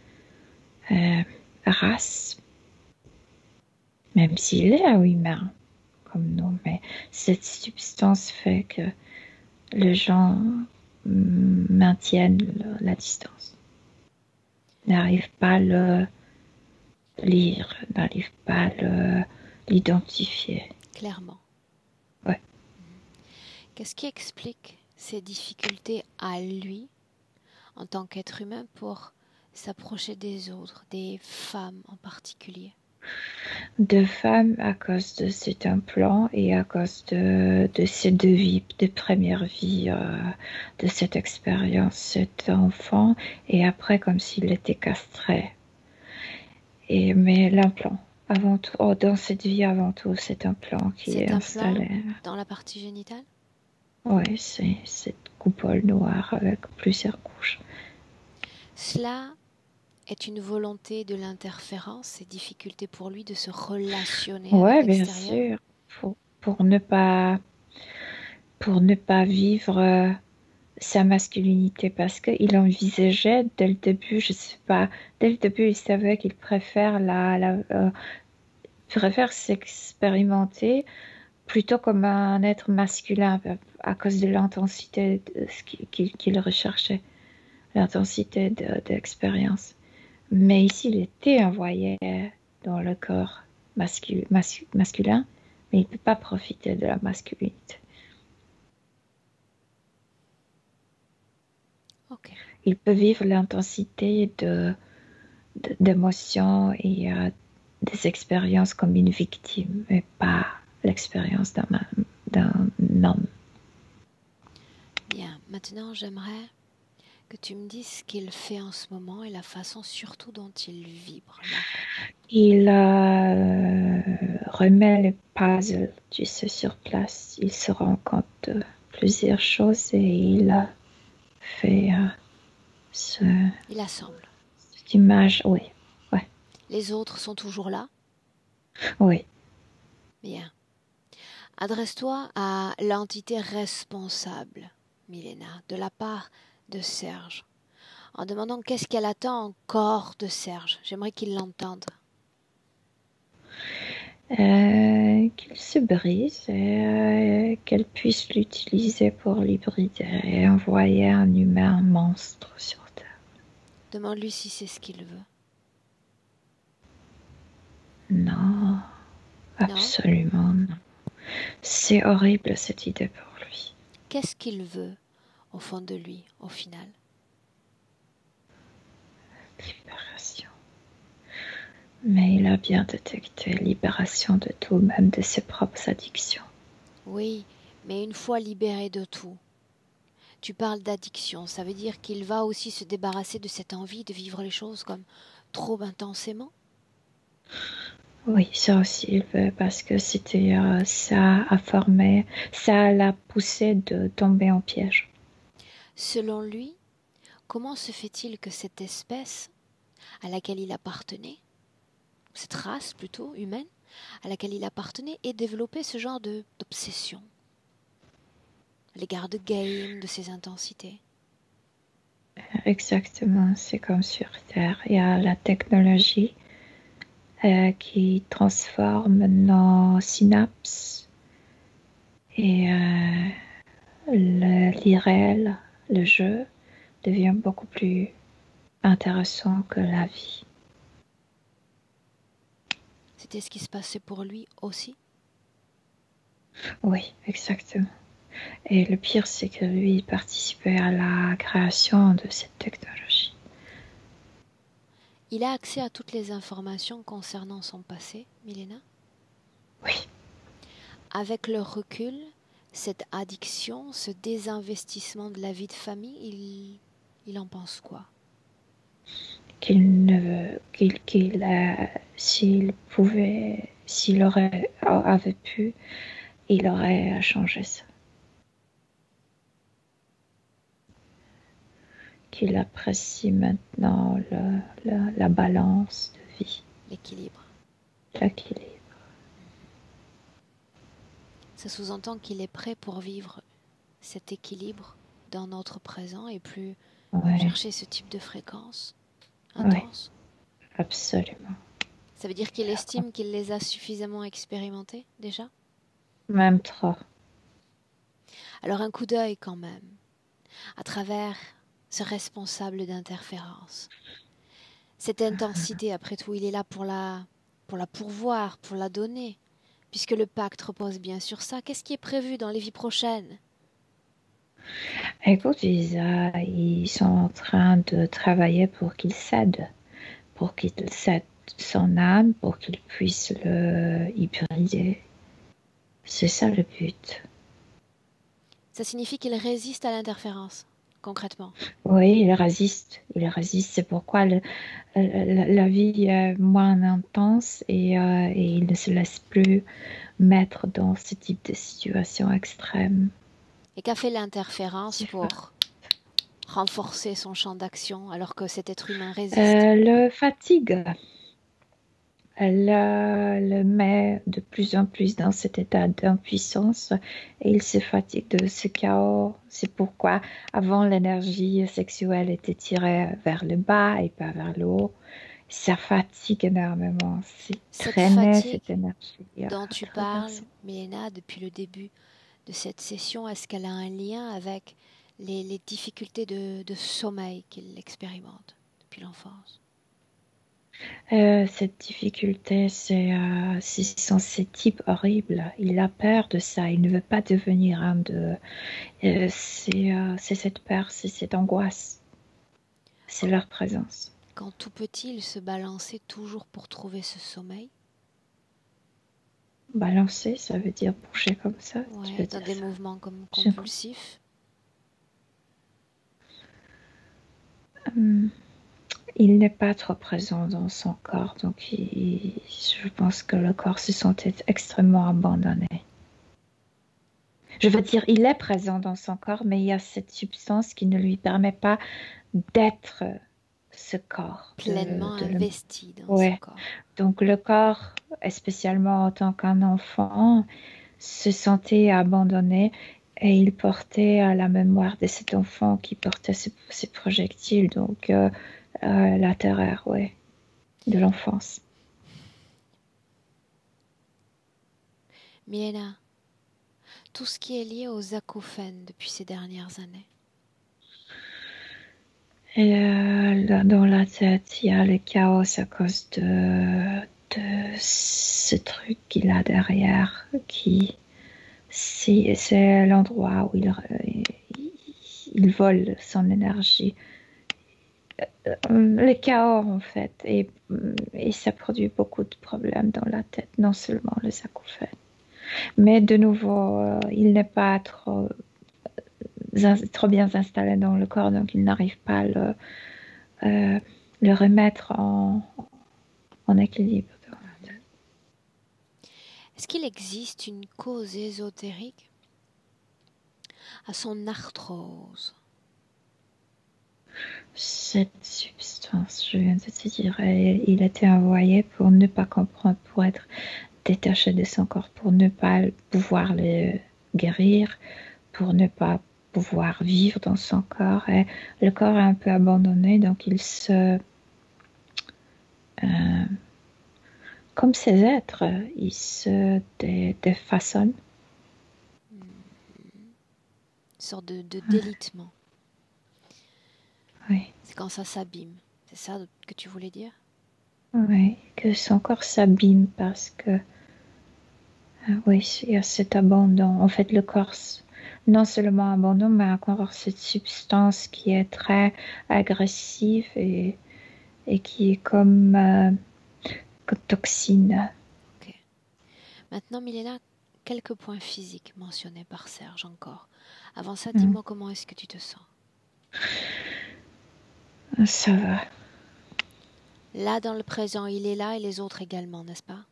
C: race, même s'il est un humain comme nous. Mais cette substance fait que les gens maintiennent la distance, n'arrivent pas à le lire, n'arrivent pas à l'identifier.
A: Clairement.
C: Ouais.
A: Qu'est-ce qui explique ces difficultés à lui, en tant qu'être humain, pour s'approcher des autres, des femmes en particulier?
C: de femmes à cause de cet implant et à cause de ces deux vies, de première vie, de cette expérience, cet enfant, et après comme s'il était castré. Mais l'implant, avant tout, dans cette vie avant tout, c'est un plan qui est
A: Cet implant
C: installé.
A: dans la partie génitale?
C: Oui, c'est cette coupole noire avec plusieurs couches.
A: Cela est une volonté de l'interférence, ces difficultés pour lui de se relationner avec
C: Ouais, bien
A: l'extérieur?
C: sûr, pour, pour ne pas vivre sa masculinité parce qu'il envisageait dès le début, je sais pas, dès le début, il savait qu'il préfère s'expérimenter plutôt comme un être masculin à cause de l'intensité de ce qu'il recherchait, l'intensité d'expérience. Mais ici, il était envoyé dans le corps masculin, mais il ne peut pas profiter de la masculinité.
A: Ok.
C: Il peut vivre l'intensité d'émotions et des expériences comme une victime, mais pas l'expérience d'un homme.
A: Bien, maintenant j'aimerais que tu me dises ce qu'il fait en ce moment et la façon surtout dont il vibre là.
C: Il remet les puzzles, tu sais, sur place. Il se rend compte de plusieurs choses et il fait
A: Il assemble.
C: cette image. Oui, ouais,
A: Les autres sont toujours là?
C: oui.
A: Bien. Adresse-toi à l'entité responsable, Milena, de la part de Serge, en demandant qu'est-ce qu'elle attend encore de Serge. J'aimerais qu'il l'entende.
C: Qu'il se brise et qu'elle puisse l'utiliser pour l'hybrider et envoyer un humain monstre sur Terre.
A: Demande-lui si c'est ce qu'il veut.
C: Non,
A: Non?
C: absolument non. C'est horrible cette idée pour lui.
A: Qu'est-ce qu'il veut au fond de lui, au final?
C: Libération. Mais il a bien détecté libération de tout, même de ses propres addictions.
A: Oui, mais une fois libéré de tout, tu parles d'addiction, ça veut dire qu'il va aussi se débarrasser de cette envie de vivre les choses comme trop intensément?
C: Oui, ça aussi il veut parce que c'était ça a formé, ça l'a poussé de tomber en piège.
A: Selon lui, comment se fait-il que cette espèce à laquelle il appartenait, cette race plutôt humaine, à laquelle il appartenait, ait développé ce genre d'obsession à l'égard de game, de ses intensités?
C: Exactement, c'est comme sur Terre. Il y a la technologie qui transforme nos synapses et l'irréel, le jeu, devient beaucoup plus intéressant que la vie.
A: C'était ce qui se passait pour lui aussi?
C: Oui, exactement. Et le pire, c'est que lui participait à la création de cette technologie.
A: Il a accès à toutes les informations concernant son passé, Milena?
C: Oui.
A: Avec le recul, cette addiction, ce désinvestissement de la vie de famille, il en pense quoi?
C: S'il pouvait, avait pu, il aurait changé ça. Qu'il apprécie maintenant la balance de vie,
A: L'équilibre.
C: l'équilibre.
A: Ça sous-entend qu'il est prêt pour vivre cet équilibre dans notre présent et plus
C: Ouais,
A: chercher ce type de fréquence
C: ouais,
A: intense.
C: absolument.
A: Ça veut dire qu'il estime qu'il les a suffisamment expérimentés déjà?
C: Même trop.
A: Alors un coup d'œil quand même, à travers ce responsable d'interférence. Cette intensité, après tout, il est là pour la pourvoir, pour la donner, puisque le pacte repose bien sur ça. Qu'est-ce qui est prévu dans les vies prochaines?
C: Écoute, ils sont en train de travailler pour qu'ils cèdent son âme pour qu'il puisse le hybrider. C'est ça le but.
A: Ça signifie qu'il résiste à l'interférence, concrètement.
C: Oui, il résiste. Il résiste. C'est pourquoi la vie est moins intense et il ne se laisse plus mettre dans ce type de situation extrême.
A: Et qu'a fait l'interférence pour renforcer son champ d'action alors que cet être humain résiste?
C: Le fatigue. Elle le met de plus en plus dans cet état d'impuissance et il se fatigue de ce chaos. C'est pourquoi avant l'énergie sexuelle était tirée vers le bas et pas vers le haut. Ça fatigue énormément. C'est traîner cette énergie
A: dont tu parles, Milena, depuis le début de cette session, est-ce qu'elle a un lien avec les difficultés de sommeil qu'il expérimente depuis l'enfance?
C: Cette difficulté, c'est ces types horribles. Il a peur de ça. Il ne veut pas devenir un de. C'est cette peur, c'est cette angoisse. C'est leur présence.
A: Quand tout petit, il se balançait toujours pour trouver ce sommeil.
C: Balancer, ça veut dire bouger comme ça.
A: Ouais, dans des mouvements comme compulsifs.
C: Il n'est pas trop présent dans son corps, donc je pense que le corps se sentait extrêmement abandonné. Je veux dire, il est présent dans son corps, mais il y a cette substance qui ne lui permet pas d'être ce corps.
A: Pleinement investi dans son corps.
C: Donc le corps, spécialement en tant qu'un enfant, se sentait abandonné et il portait la mémoire de cet enfant qui portait ces projectiles, donc la terreur, de l'enfance.
A: Milena, tout ce qui est lié aux acouphènes depuis ces dernières années.
C: Et dans la tête, il y a le chaos à cause de ce truc qu'il a derrière, qui c'est l'endroit où il vole son énergie. Le chaos en fait, et ça produit beaucoup de problèmes dans la tête, non seulement les acouphènes. Mais de nouveau, il n'est pas trop bien installé dans le corps, donc il n'arrive pas à le remettre en équilibre.
A: Est-ce qu'il existe une cause ésotérique à son arthrose?
C: Cette substance, je viens de te dire, il était envoyé pour ne pas comprendre, pour être détaché de son corps, pour ne pas pouvoir le guérir, pour ne pas pouvoir vivre dans son corps. Et le corps est un peu abandonné, donc il se... comme ces êtres, ils se défaçonnent.
A: Une sorte de délitement.
C: Oui.
A: C'est quand ça s'abîme. C'est ça que tu voulais dire?
C: Oui, que son corps s'abîme parce que... oui, il y a cet abandon. En fait, le corps, non seulement abandon, mais encore cette substance qui est très agressive et qui est comme toxine.
A: Ok. Maintenant, Milena, quelques points physiques mentionnés par Serge encore. Avant ça, dis-moi comment est-ce que tu te sens?
C: Ça va.
A: Là, dans le présent, il est là et les autres également, n'est-ce pas?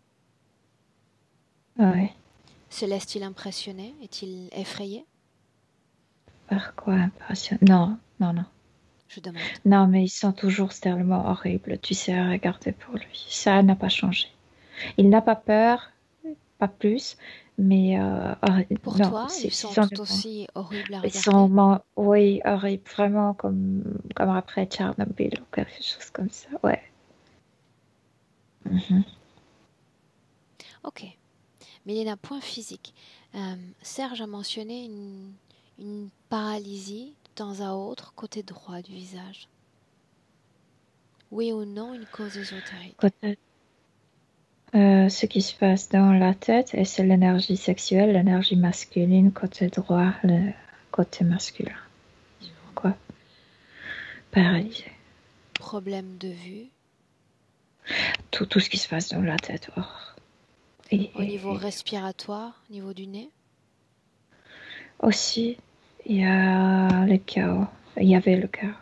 C: Oui.
A: Se laisse-t-il impressionner? Est-il effrayé?
C: Par quoi impressionné? Non.
A: Je demande.
C: Non, mais ils sont toujours tellement horribles. Tu sais, à regarder pour lui. Ça n'a pas changé. Il n'a pas peur, pas plus, mais
A: pour
C: non,
A: toi, ils sont tout aussi horribles à regarder.
C: Ils sont, oui, horribles, vraiment comme après Tchernobyl ou quelque chose comme ça, ouais.
A: Ok. Milena, point physique. Serge a mentionné une paralysie de temps à autre côté droit du visage. Oui ou non, une cause ésotérique?
C: Ce qui se passe dans la tête, et c'est l'énergie sexuelle, l'énergie masculine, côté droit, le côté masculin. Pourquoi? Paralysé.
A: Problème de vue?
C: Tout ce qui se passe dans la tête. Oh.
A: Au niveau respiratoire, au niveau du nez?
C: Aussi, il y a le chaos. Il y avait le chaos.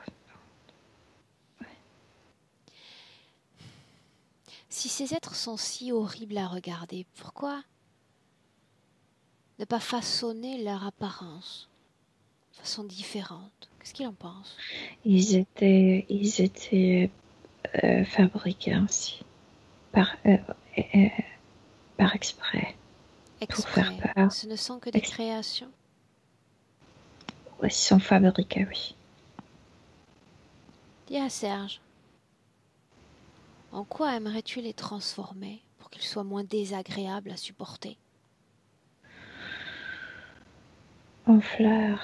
A: Si ces êtres sont si horribles à regarder, pourquoi ne pas façonner leur apparence de façon différente? Qu'est-ce qu'il en pense?
C: Ils étaient fabriqués ainsi, par exprès. Pour faire peur.
A: Ce ne sont que des créations?
C: Oui, ils sont fabriqués, oui.
A: Dis à Serge, en quoi aimerais-tu les transformer pour qu'ils soient moins désagréables à supporter?
C: En fleurs.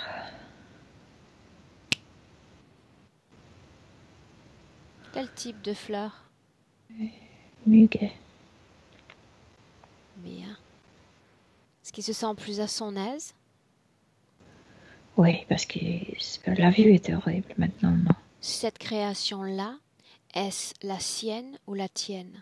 A: Quel type de fleurs?
C: Muguet.
A: Bien. Est-ce qu'il se sent plus à son aise?
C: Oui, parce que la vue est horrible maintenant, non.
A: Cette création-là, est-ce la sienne ou la tienne?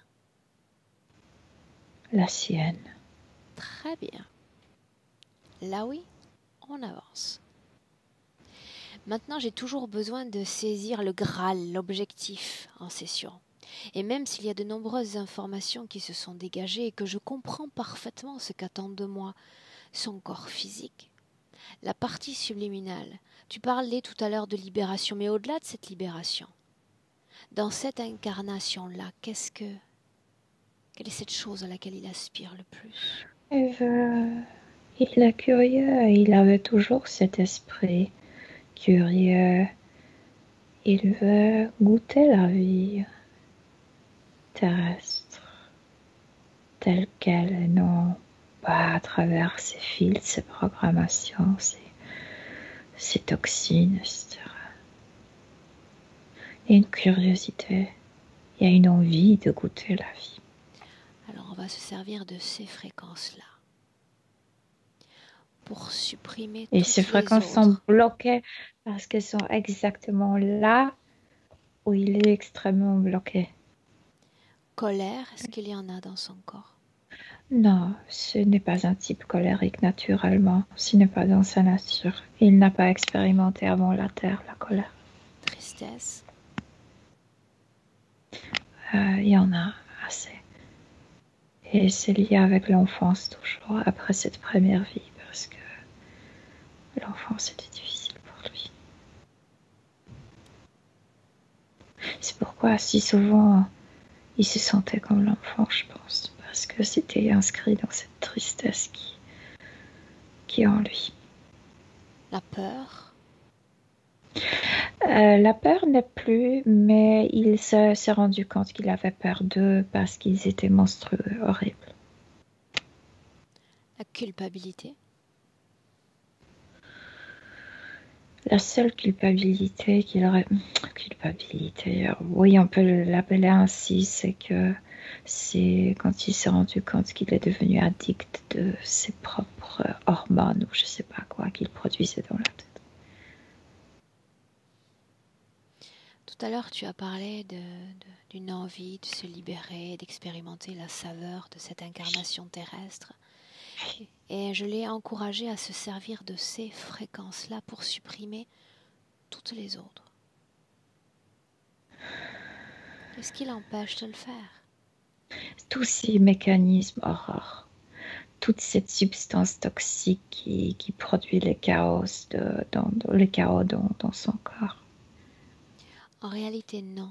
C: La sienne.
A: Très bien. Là oui, on avance. Maintenant, j'ai toujours besoin de saisir le Graal, l'objectif en session. Et même s'il y a de nombreuses informations qui se sont dégagées et que je comprends parfaitement ce qu'attend de moi son corps physique, la partie subliminale, tu parlais tout à l'heure de libération, mais au-delà de cette libération, dans cette incarnation-là, quelle est cette chose à laquelle il aspire le plus?
C: Il est curieux, il avait toujours cet esprit curieux. Il veut goûter la vie terrestre telle qu'elle est, non pas à travers ses fils, ses programmations, ses toxines, etc. Il y a une curiosité, il y a une envie de goûter la vie.
A: Alors on va se servir de ces fréquences-là pour supprimer
C: et
A: toutes
C: ces
A: les
C: fréquences
A: autres.
C: sont bloquées parce qu'elles sont exactement là où il est extrêmement bloqué.
A: Colère, est-ce qu'il y en a dans son corps?
C: Non, ce n'est pas un type colérique naturellement. Ce n'est pas dans sa nature. Il n'a pas expérimenté avant la terre la colère.
A: Tristesse?
C: Il y en a assez. Et c'est lié avec l'enfance toujours, après cette première vie, parce que l'enfance était difficile pour lui. C'est pourquoi si souvent il se sentait comme l'enfant, je pense, parce que c'était inscrit dans cette tristesse qui est en lui.
A: La peur?
C: La peur n'est plus, mais il s'est rendu compte qu'il avait peur d'eux parce qu'ils étaient monstrueux, horribles.
A: La culpabilité?
C: La seule culpabilité qu'il aurait... Culpabilité, oui, on peut l'appeler ainsi, c'est que c'est quand il s'est rendu compte qu'il est devenu addict de ses propres hormones ou je sais pas quoi qu'il produisait dans la tête.
A: Tout à l'heure, tu as parlé d'une envie de se libérer, d'expérimenter la saveur de cette incarnation terrestre. Et je l'ai encouragé à se servir de ces fréquences-là pour supprimer toutes les autres. Qu'est-ce qui l'empêche de le faire?
C: Tous ces mécanismes horreurs, toute cette substance toxique qui produit le chaos dans son corps.
A: En réalité, non.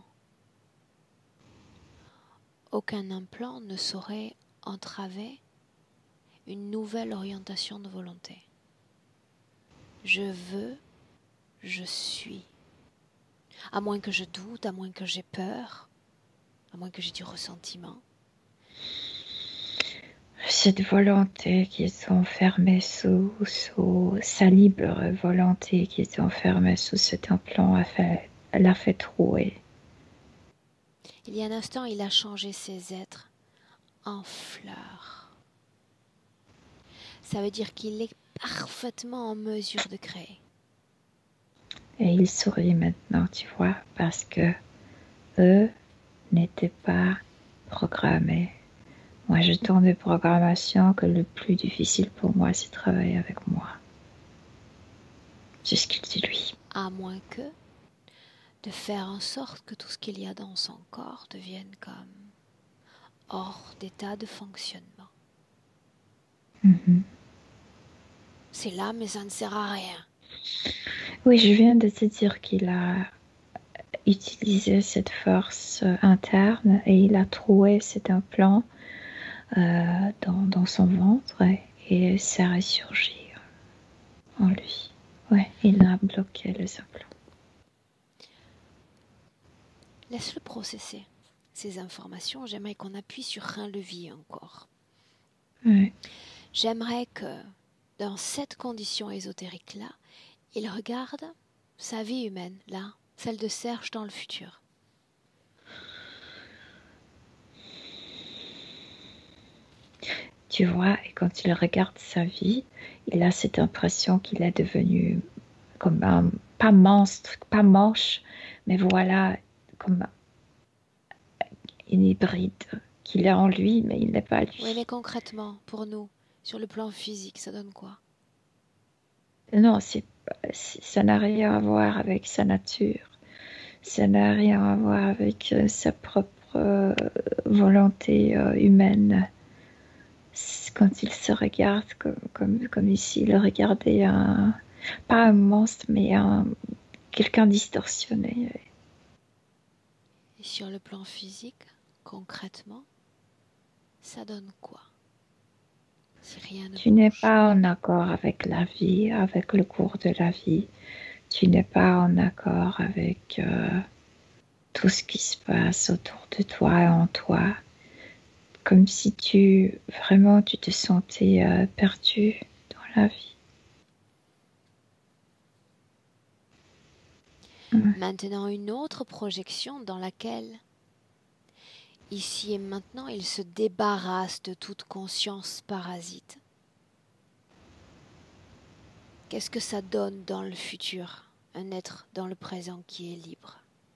A: Aucun implant ne saurait entraver une nouvelle orientation de volonté. Je veux, je suis. À moins que je doute, à moins que j'ai peur, à moins que j'ai du ressentiment.
C: Cette volonté qui est enfermée sous sa libre volonté qui est enfermée sous cet implant l'a fait trouer.
A: Il y a un instant, il a changé ses êtres en fleurs. Ça veut dire qu'il est parfaitement en mesure de créer.
C: Et il sourit maintenant, tu vois, parce que eux n'étaient pas programmer. Moi, je tourne des programmations que le plus difficile pour moi, c'est travailler avec moi. C'est ce qu'il dit lui.
A: À moins que de faire en sorte que tout ce qu'il y a dans son corps devienne comme hors d'état de fonctionnement. C'est là, mais ça ne sert à rien.
C: Oui, je viens de te dire qu'il a utilisé cette force interne et il a troué cet implant dans son ventre et ça a ressurgi en lui. Ouais, il a bloqué les implants.
A: Laisse-le processer ces informations. J'aimerais qu'on appuie sur un levier encore.
C: Ouais.
A: J'aimerais que, dans cette condition ésotérique-là, il regarde sa vie humaine, là, celle de Serge dans le futur.
C: Tu vois, et quand il regarde sa vie, il a cette impression qu'il est devenu comme un, pas monstre, pas moche, mais voilà, comme une hybride qu'il est en lui, mais il n'est pas lui.
A: Oui, mais concrètement, pour nous, sur le plan physique, ça donne quoi?
C: Non, ça n'a rien à voir avec sa nature. Ça n'a rien à voir avec sa propre volonté humaine. Quand il se regarde comme ici, il regardait pas un monstre, mais quelqu'un distorsionné.
A: Et sur le plan physique, concrètement, ça donne quoi? Si rien ne
C: Tu n'es
A: bouge.
C: pas en accord avec la vie, avec le cours de la vie. Tu n'es pas en accord avec tout ce qui se passe autour de toi et en toi. Comme si tu te sentais perdu dans la vie.
A: Maintenant, une autre projection dans laquelle, ici et maintenant, il se débarrasse de toute conscience parasite. Qu'est-ce que ça donne dans le futur, un être dans le présent qui est libre?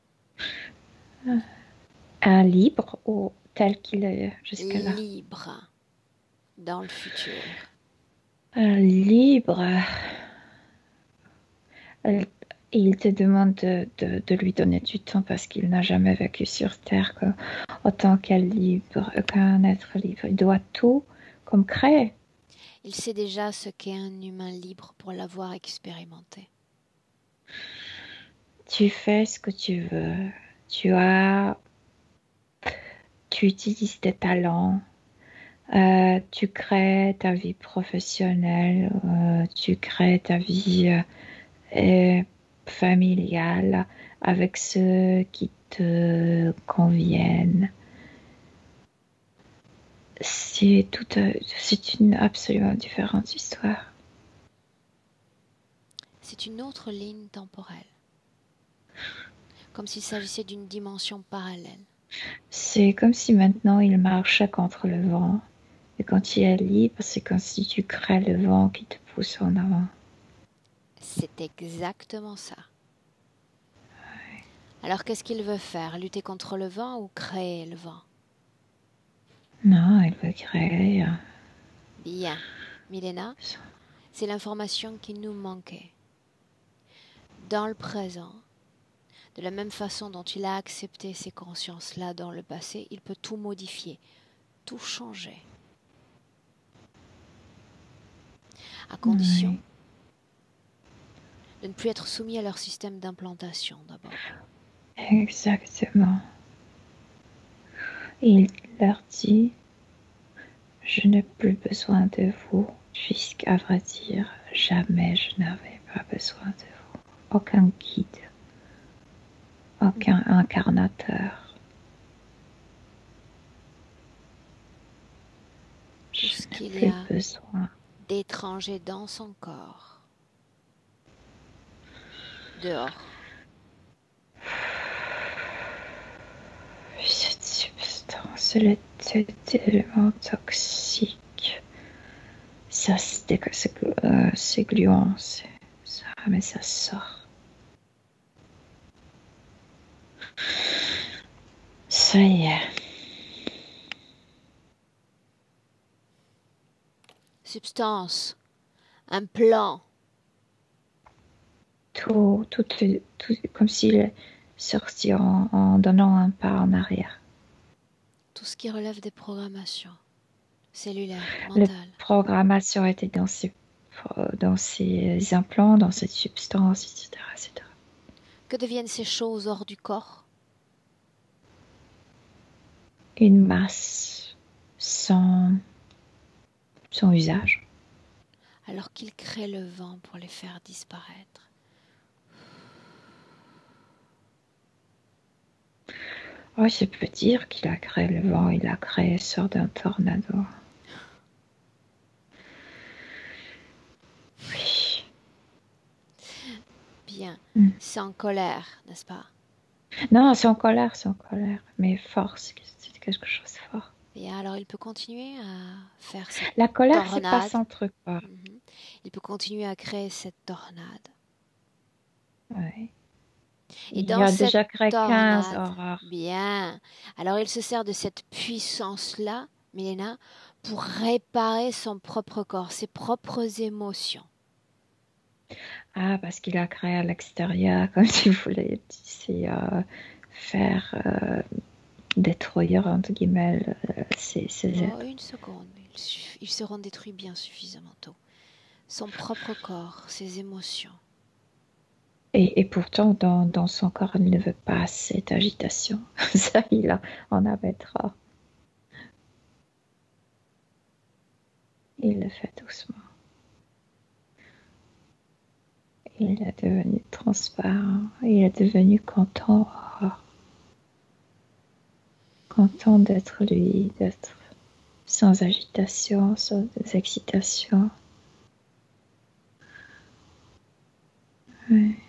C: Un libre ou tel qu'il est jusque-là?
A: Libre dans le futur.
C: Libre. Il te demande de lui donner du temps parce qu'il n'a jamais vécu sur Terre autant qu'un être libre. Il doit tout comme créer.
A: Il sait déjà ce qu'est un humain libre pour l'avoir expérimenté.
C: Tu fais ce que tu veux. Tu utilises tes talents. Tu crées ta vie professionnelle. Tu crées ta vie familiale avec ceux qui te conviennent. C'est une absolument différente histoire.
A: C'est une autre ligne temporelle, comme s'il s'agissait d'une dimension parallèle.
C: C'est comme si maintenant il marchait contre le vent. Et quand il est libre, c'est comme si tu crées le vent qui te pousse en avant.
A: C'est exactement ça. Alors qu'est-ce qu'il veut faire? Lutter contre le vent ou créer le vent?
C: Non, il veut créer.
A: Bien. Milena, c'est l'information qui nous manquait. Dans le présent, de la même façon dont il a accepté ces consciences-là dans le passé, il peut tout modifier, tout changer. À condition de ne plus être soumis à leur système d'implantation d'abord.
C: Exactement. Et il leur dit, je n'ai plus besoin de vous, puisqu'à vrai dire, jamais je n'avais pas besoin de vous. Aucun guide, aucun incarnateur.
A: Tout ce qu'il y a
C: besoin
A: d'étranger dans son corps. Dehors.
C: Cette substance, cet élément toxique, ça c'est gluant, ça, mais ça sort. Ça y est.
A: substance, un plan.
C: Tout, comme s'il est sorti en donnant un pas en arrière.
A: Tout ce qui relève des programmations cellulaires,
C: La
A: mentales.
C: programmation était dans ces implants, dans cette substance, etc., etc.
A: Que deviennent ces choses hors du corps?
C: Une masse sans usage.
A: Alors qu'il crée le vent pour les faire disparaître.
C: Oh, je peux dire qu'il a créé le vent, il a créé sort d'un tornado. Oui.
A: Bien, c'est en colère, n'est-ce pas?
C: Non, c'est en colère, mais force, c'est quelque chose de fort.
A: Et alors il peut continuer à faire cette
C: La colère, c'est pas
A: tornade.
C: son truc, quoi.
A: Il peut continuer à créer cette tornade.
C: Ouais.
A: Et
C: Il
A: dans
C: a
A: cette
C: déjà créé 15
A: tornade,
C: horreurs.
A: bien, alors il se sert de cette puissance-là, Milena, pour réparer son propre corps, ses propres émotions.
C: Ah, parce qu'il a créé à l'extérieur, comme si vous voulez faire détruire, entre guillemets, ses êtres.
A: Une seconde, ils seront détruits bien suffisamment tôt. Son propre corps, ses émotions.
C: Et pourtant, dans son corps, il ne veut pas cette agitation. Ça, en avait trop. Il le fait doucement. Il est devenu transparent. Il est devenu content. Content d'être lui, d'être sans agitation, sans excitation. Ouais.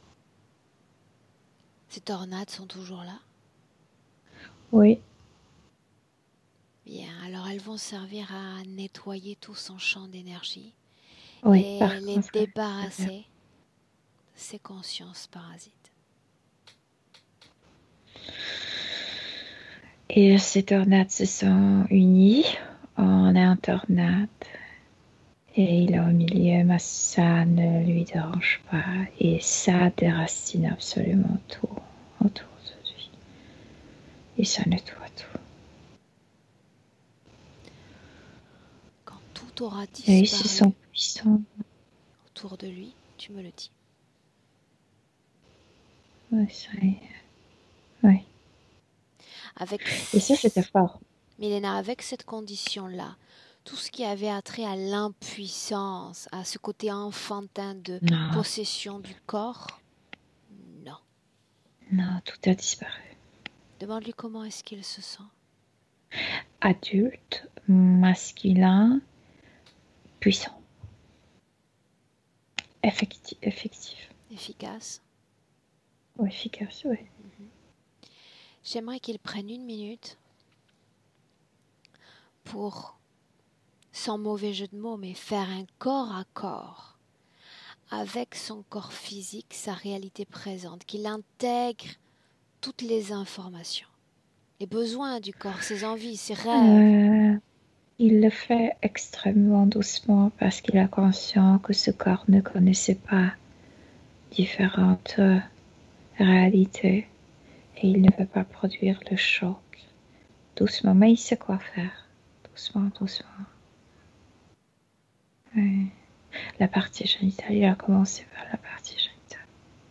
A: Ces tornades sont toujours là?
C: Oui.
A: Bien, alors elles vont servir à nettoyer tout son champ d'énergie
C: Oui,
A: et
C: par
A: les
C: contre,
A: débarrasser de ces consciences parasites.
C: et ces tornades se sont unies en un tornade. Et il est au milieu, mais ça ne lui dérange pas. Et ça déracine absolument tout autour de lui. Et ça nettoie tout.
A: Quand tout aura
C: Et ils se sont
A: disparu
C: puissants.
A: autour de lui, tu me le dis.
C: Oui, ça y est. Oui.
A: Avec
C: Et ça, c'était fort.
A: Milena, avec cette condition-là, tout ce qui avait attrait à l'impuissance, à ce côté enfantin de
C: Non,
A: possession du corps, non.
C: non, tout a disparu.
A: Demande-lui comment est-ce qu'il se sent.
C: Adulte, masculin, puissant. Effectif.
A: Efficace.
C: Ou efficace, oui.
A: J'aimerais qu'il prenne une minute pour, sans mauvais jeu de mots, mais faire un corps à corps avec son corps physique, sa réalité présente, qu'il intègre toutes les informations, les besoins du corps, ses envies, ses rêves.
C: Il le fait extrêmement doucement parce qu'il a conscience que ce corps ne connaissait pas différentes réalités et il ne veut pas produire le choc. Doucement, mais il sait quoi faire. Doucement. Oui. La partie génitale, il a commencé par la partie génitale.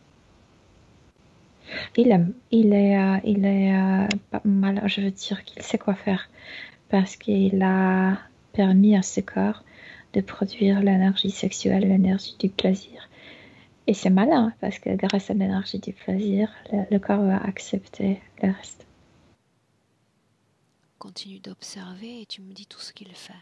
C: Il est pas mal, je veux dire qu'il sait quoi faire parce qu'il a permis à ce corps de produire l'énergie sexuelle, l'énergie du plaisir. Et c'est malin parce que grâce à l'énergie du plaisir, le corps va accepter le reste.
A: Continue d'observer et tu me dis tout ce qu'il fait.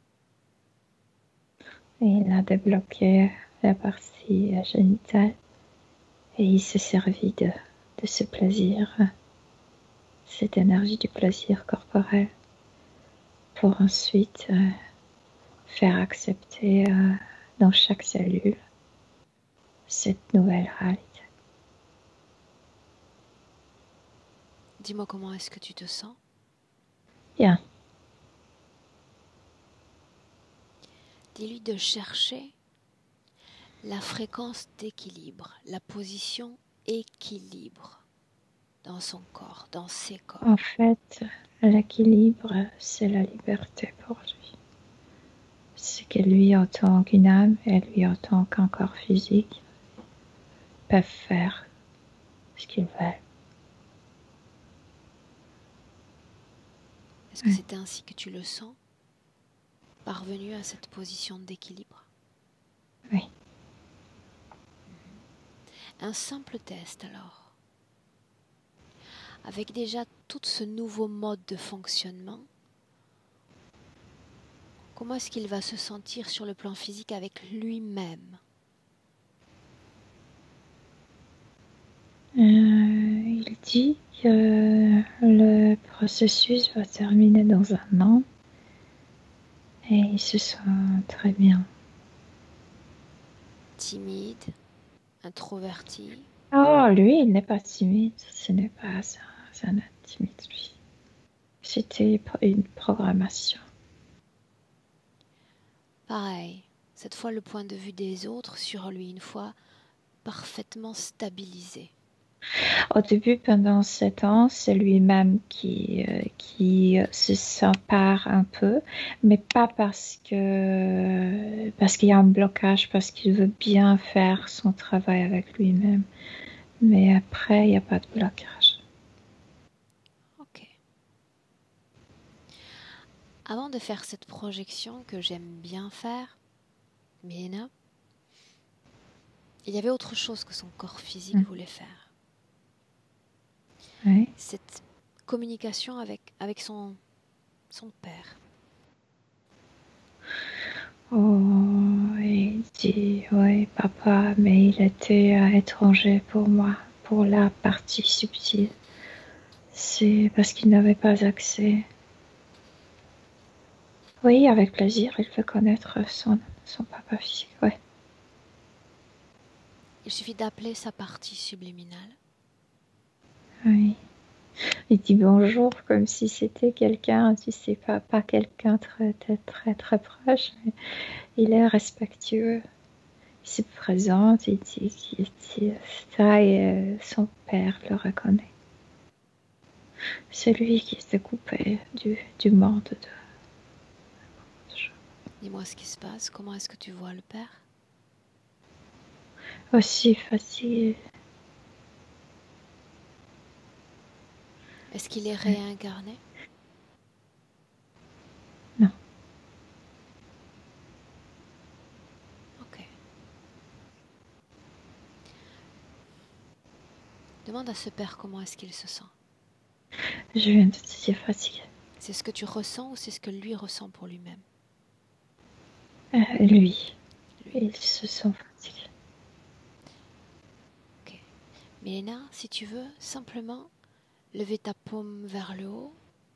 C: Et il a débloqué la partie génitale et il s'est servi de ce plaisir, cette énergie du plaisir corporel pour ensuite faire accepter dans chaque cellule cette nouvelle réalité.
A: Dis-moi comment est-ce que tu te sens?
C: Bien.
A: Dis-lui de chercher la fréquence d'équilibre, la position équilibre dans son corps, dans ses corps.
C: En fait, l'équilibre, c'est la liberté pour lui. C'est que lui, en tant qu'une âme, et lui, en tant qu'un corps physique, peuvent faire ce qu'ils veulent.
A: Est-ce que c'est ainsi que tu le sens, parvenu à cette position d'équilibre?
C: Oui.
A: Un simple test alors. Avec déjà tout ce nouveau mode de fonctionnement, comment est-ce qu'il va se sentir sur le plan physique avec lui-même?
C: Il dit que le processus va terminer dans 1 an et il se sent très bien.
A: Timide, introverti?
C: Oh, lui, il n'est pas timide. Ce n'est pas ça. C'est un timide, lui. C'était une programmation.
A: Pareil, cette fois le point de vue des autres sur lui, une fois parfaitement stabilisé.
C: Au début, pendant 7 ans, c'est lui-même qui se sépare un peu, mais pas parce qu'il y a un blocage, parce qu'il veut bien faire son travail avec lui-même. Mais après, il n'y a pas de blocage.
A: Ok. Avant de faire cette projection que j'aime bien faire, Milena, il y avait autre chose que son corps physique voulait faire.
C: Oui.
A: Cette communication avec son père.
C: Oh, il dit, oui, papa, mais il était étranger pour moi, pour la partie subtile. C'est parce qu'il n'avait pas accès. Oui, avec plaisir, il veut connaître son papa physique, ouais.
A: Il suffit d'appeler sa partie subliminale.
C: Oui. Il dit bonjour comme si c'était quelqu'un, tu sais, pas quelqu'un très proche, mais il est respectueux. Il se présente, il dit ça et son père le reconnaît. C'est lui qui s'est coupé du monde de...
A: Dis-moi ce qui se passe, comment est-ce que tu vois le père?
C: Aussi fatigué.
A: Est-ce qu'il est réincarné?
C: Non.
A: Ok. Demande à ce père comment est-ce qu'il se sent.
C: Je viens de te dire fatigué.
A: C'est ce que tu ressens ou c'est ce que lui ressent pour lui-même?
C: Lui. Il se sent fatigué.
A: Ok. Milena, si tu veux, simplement lever ta paume vers le haut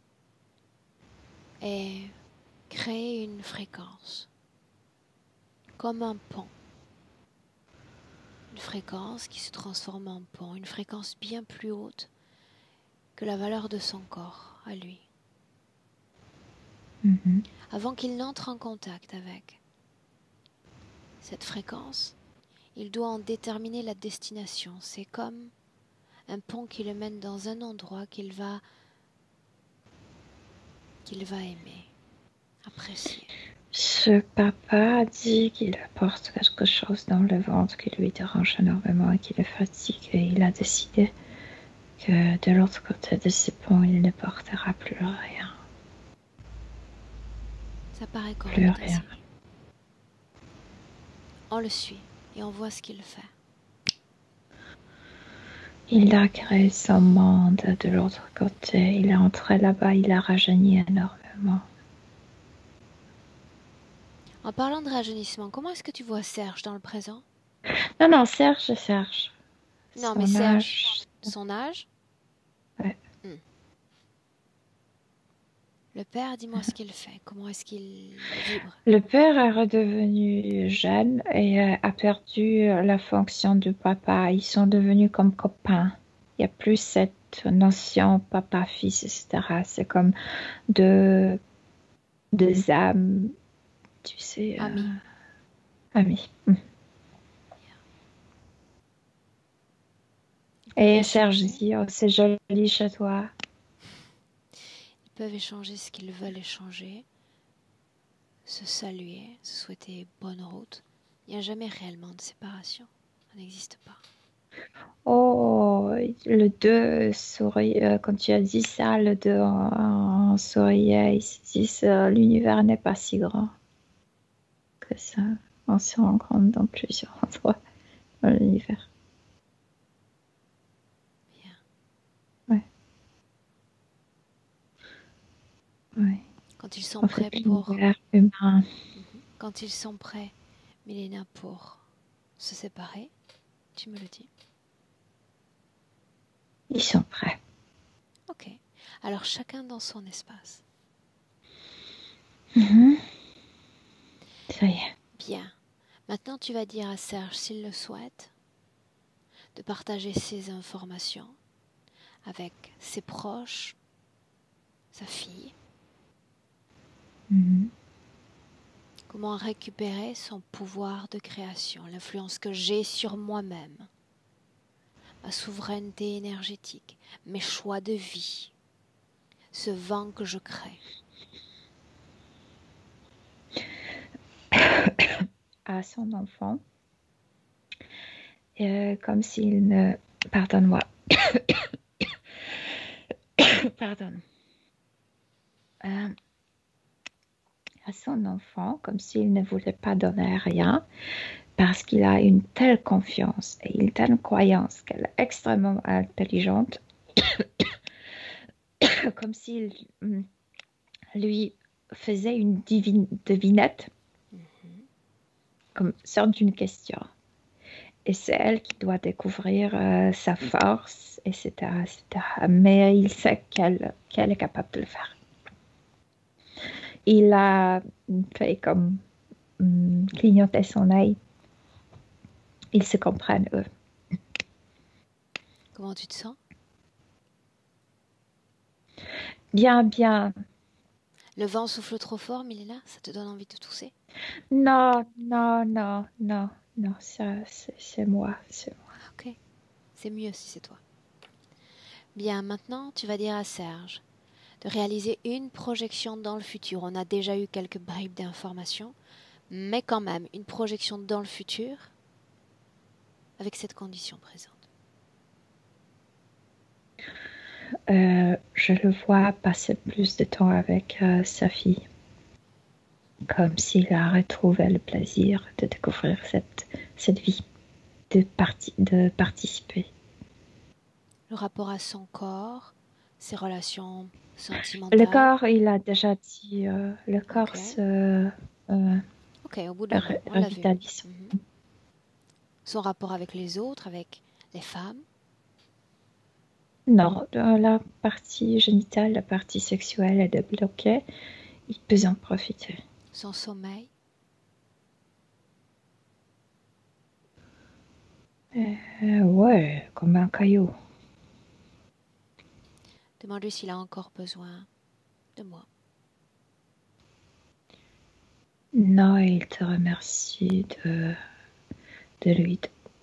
A: et créer une fréquence, comme un pont. Une fréquence qui se transforme en pont, une fréquence bien plus haute que la valeur de son corps à lui. Avant qu'il n'entre en contact avec cette fréquence, il doit en déterminer la destination. C'est comme un pont qui le mène dans un endroit qu'il va aimer, apprécier.
C: Ce papa dit qu'il apporte quelque chose dans le ventre qui lui dérange énormément et qui le fatigue. Et il a décidé que de l'autre côté de ce pont, il ne portera plus rien.
A: Ça paraît correct.
C: Plus rien.
A: On le suit et on voit ce qu'il fait.
C: Il a créé son monde de l'autre côté. Il est entré là-bas, il a rajeuni énormément.
A: En parlant de rajeunissement, comment est-ce que tu vois Serge dans le présent?
C: Non, Serge.
A: Non, mais Serge, son âge?
C: Ouais.
A: Le père, dis-moi ce qu'il fait. Comment est-ce qu'il vibre?
C: Le père est redevenu jeune et a perdu la fonction de papa. Ils sont devenus comme copains. Il n'y a plus cette notion papa-fils, etc. C'est comme deux âmes tu sais,
A: Ami.
C: ami.
A: Ils peuvent
C: Et Serge
A: échanger.
C: dit, oh, c'est joli chez toi.
A: Ils peuvent échanger ce qu'ils veulent échanger, se saluer, se souhaiter bonne route. Il n'y a jamais réellement de séparation. Ça n'existe pas.
C: Oh, le 2 sourit, quand tu as dit ça, le 2 en souriait, ils se disent, l'univers n'est pas si grand que ça. On se rend compte dans plusieurs endroits dans l'univers.
A: Bien.
C: Ouais. Ouais.
A: Quand ils sont
C: En
A: prêts
C: fait,
A: pour...
C: l'univers humain,
A: Quand ils sont prêts, Milena, pour se séparer, tu me le dis.
C: ils sont prêts.
A: Ok. Alors chacun dans son espace.
C: Mhm. Ça y est.
A: Bien. Maintenant, tu vas dire à Serge, s'il le souhaite, de partager ses informations avec ses proches, sa fille.
C: Mhm.
A: Comment récupérer son pouvoir de création, l'influence que j'ai sur moi-même, ma souveraineté énergétique, mes choix de vie, ce vent que je crée.
C: À son enfant, comme s'il ne... Pardonne-moi. Pardon. À son enfant, comme s'il ne voulait pas donner rien, parce qu'il a une telle confiance et une telle croyance qu'elle est extrêmement intelligente, comme s'il lui faisait une devinette, comme sorte d'une question. Et c'est elle qui doit découvrir sa force, etc., etc. Mais il sait qu'elle est capable de le faire. Il a fait comme clignoter son œil. Ils se comprennent, eux.
A: Comment tu te sens?
C: Bien, bien.
A: Le vent souffle trop fort, Milena? Ça te donne envie de tousser?
C: Non, non, non, non, non, ça, c'est moi, c'est moi.
A: Ok, c'est mieux si c'est toi. Bien, maintenant, tu vas dire à Serge de réaliser une projection dans le futur. On a déjà eu quelques bribes d'informations, mais quand même, une projection dans le futur avec cette condition présente.
C: Je le vois passer plus de temps avec sa fille, comme s'il a retrouvé le plaisir de découvrir cette vie, de participer.
A: Le rapport à son corps, ses relations
C: Le
A: sentimentales.
C: corps, il a déjà dit, le corps
A: Ok,
C: se
A: ok, au bout d'un bout, on l'a vu.
C: revitalise.
A: Son rapport avec les autres, avec les femmes.
C: Non, dans la partie génitale, la partie sexuelle est débloquée, il peut en profiter.
A: Son sommeil.
C: Ouais, comme un caillou.
A: Demande-lui s'il a encore besoin de moi.
C: Non, il te remercie de lui.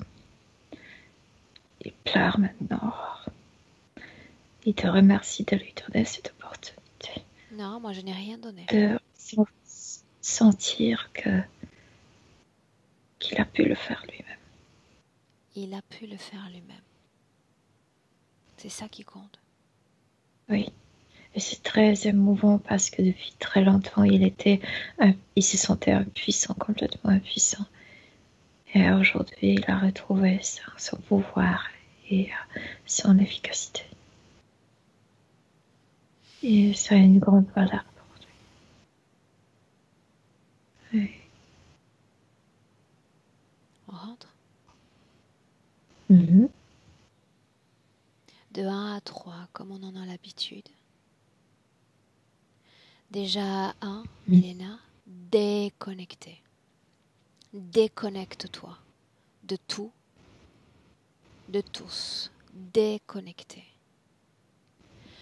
C: Il pleure maintenant. Il te remercie de lui donner cette opportunité.
A: Non, moi je n'ai rien donné.
C: De sentir qu'il a pu le faire lui-même.
A: Il a pu le faire lui-même. C'est ça qui compte.
C: Oui. Et c'est très émouvant parce que depuis très longtemps, il se sentait impuissant, complètement impuissant. Et aujourd'hui, il a retrouvé son pouvoir et son efficacité. Et ça a une grande valeur pour lui. Oui.
A: On rentre.
C: Mhm.
A: De 1 à 3, comme on en a l'habitude. Déjà à 1, Milena, déconnecté. Déconnecte-toi de tout, de tous. Déconnecté.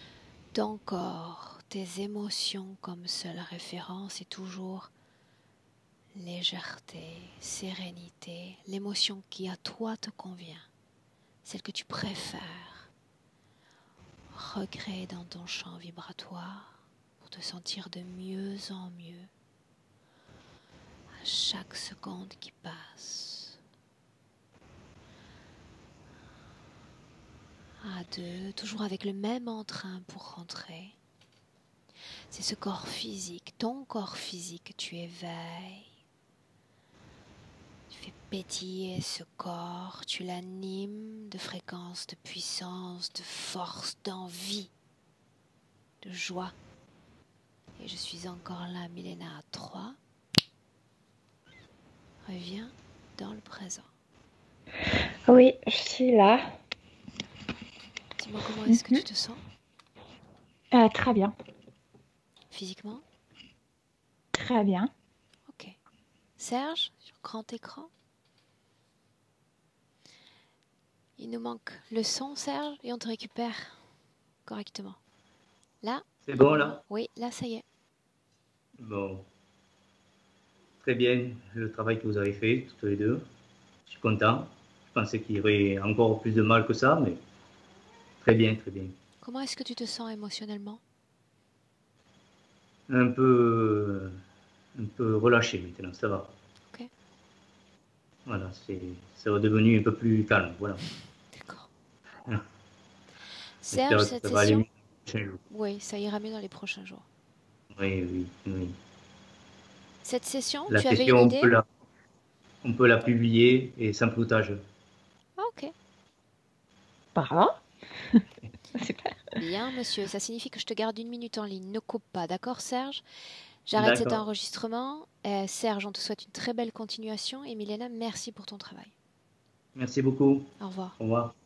A: Ton corps, tes émotions comme seule référence est toujours légèreté, sérénité, l'émotion qui à toi te convient, celle que tu préfères. Recrée dans ton champ vibratoire pour te sentir de mieux en mieux à chaque seconde qui passe. À deux, toujours avec le même entrain pour rentrer. C'est ce corps physique, ton corps physique que tu éveilles. Tu fais pétiller ce corps, tu l'animes de fréquence, de puissance, de force, d'envie, de joie. Et je suis encore là, Milena, à 3. Reviens dans le présent.
C: Oui, je suis là.
A: Dis-moi comment est-ce que tu te sens
C: Très bien.
A: physiquement?
C: Très bien.
A: Ok. Serge, sur grand écran. Il nous manque le son, Serge, et on te récupère correctement. Là?
B: C'est bon là?
A: Oui, là, ça y est.
B: Bon. Très bien le travail que vous avez fait, tous les deux. Je suis content. Je pensais qu'il y aurait encore plus de mal que ça, mais très bien, très bien.
A: Comment est-ce que tu te sens émotionnellement?
B: Un peu relâché maintenant, ça va.
A: Ok.
B: Voilà, c'est redevenu un peu plus calme, voilà.
A: D'accord.
B: Ah.
A: Serge,
B: J'espère que
A: cette
B: ça va aller mieux
A: session?
B: les prochains jours.
A: Oui, ça ira mieux dans les prochains jours.
B: Oui, oui, oui.
A: Cette session,
B: La
A: tu avais une
B: session,
A: idée?
B: on peut la publier et sans floutage.
A: Ah, ok.
C: Bravo. Super.
A: Bien, monsieur. Ça signifie que je te garde 1 minute en ligne. Ne coupe pas, d'accord, Serge? J'arrête cet
B: D'accord.
A: enregistrement. Serge, on te souhaite une très belle continuation. Et Milena, merci pour ton travail.
B: Merci beaucoup.
A: Au revoir.
B: Au revoir.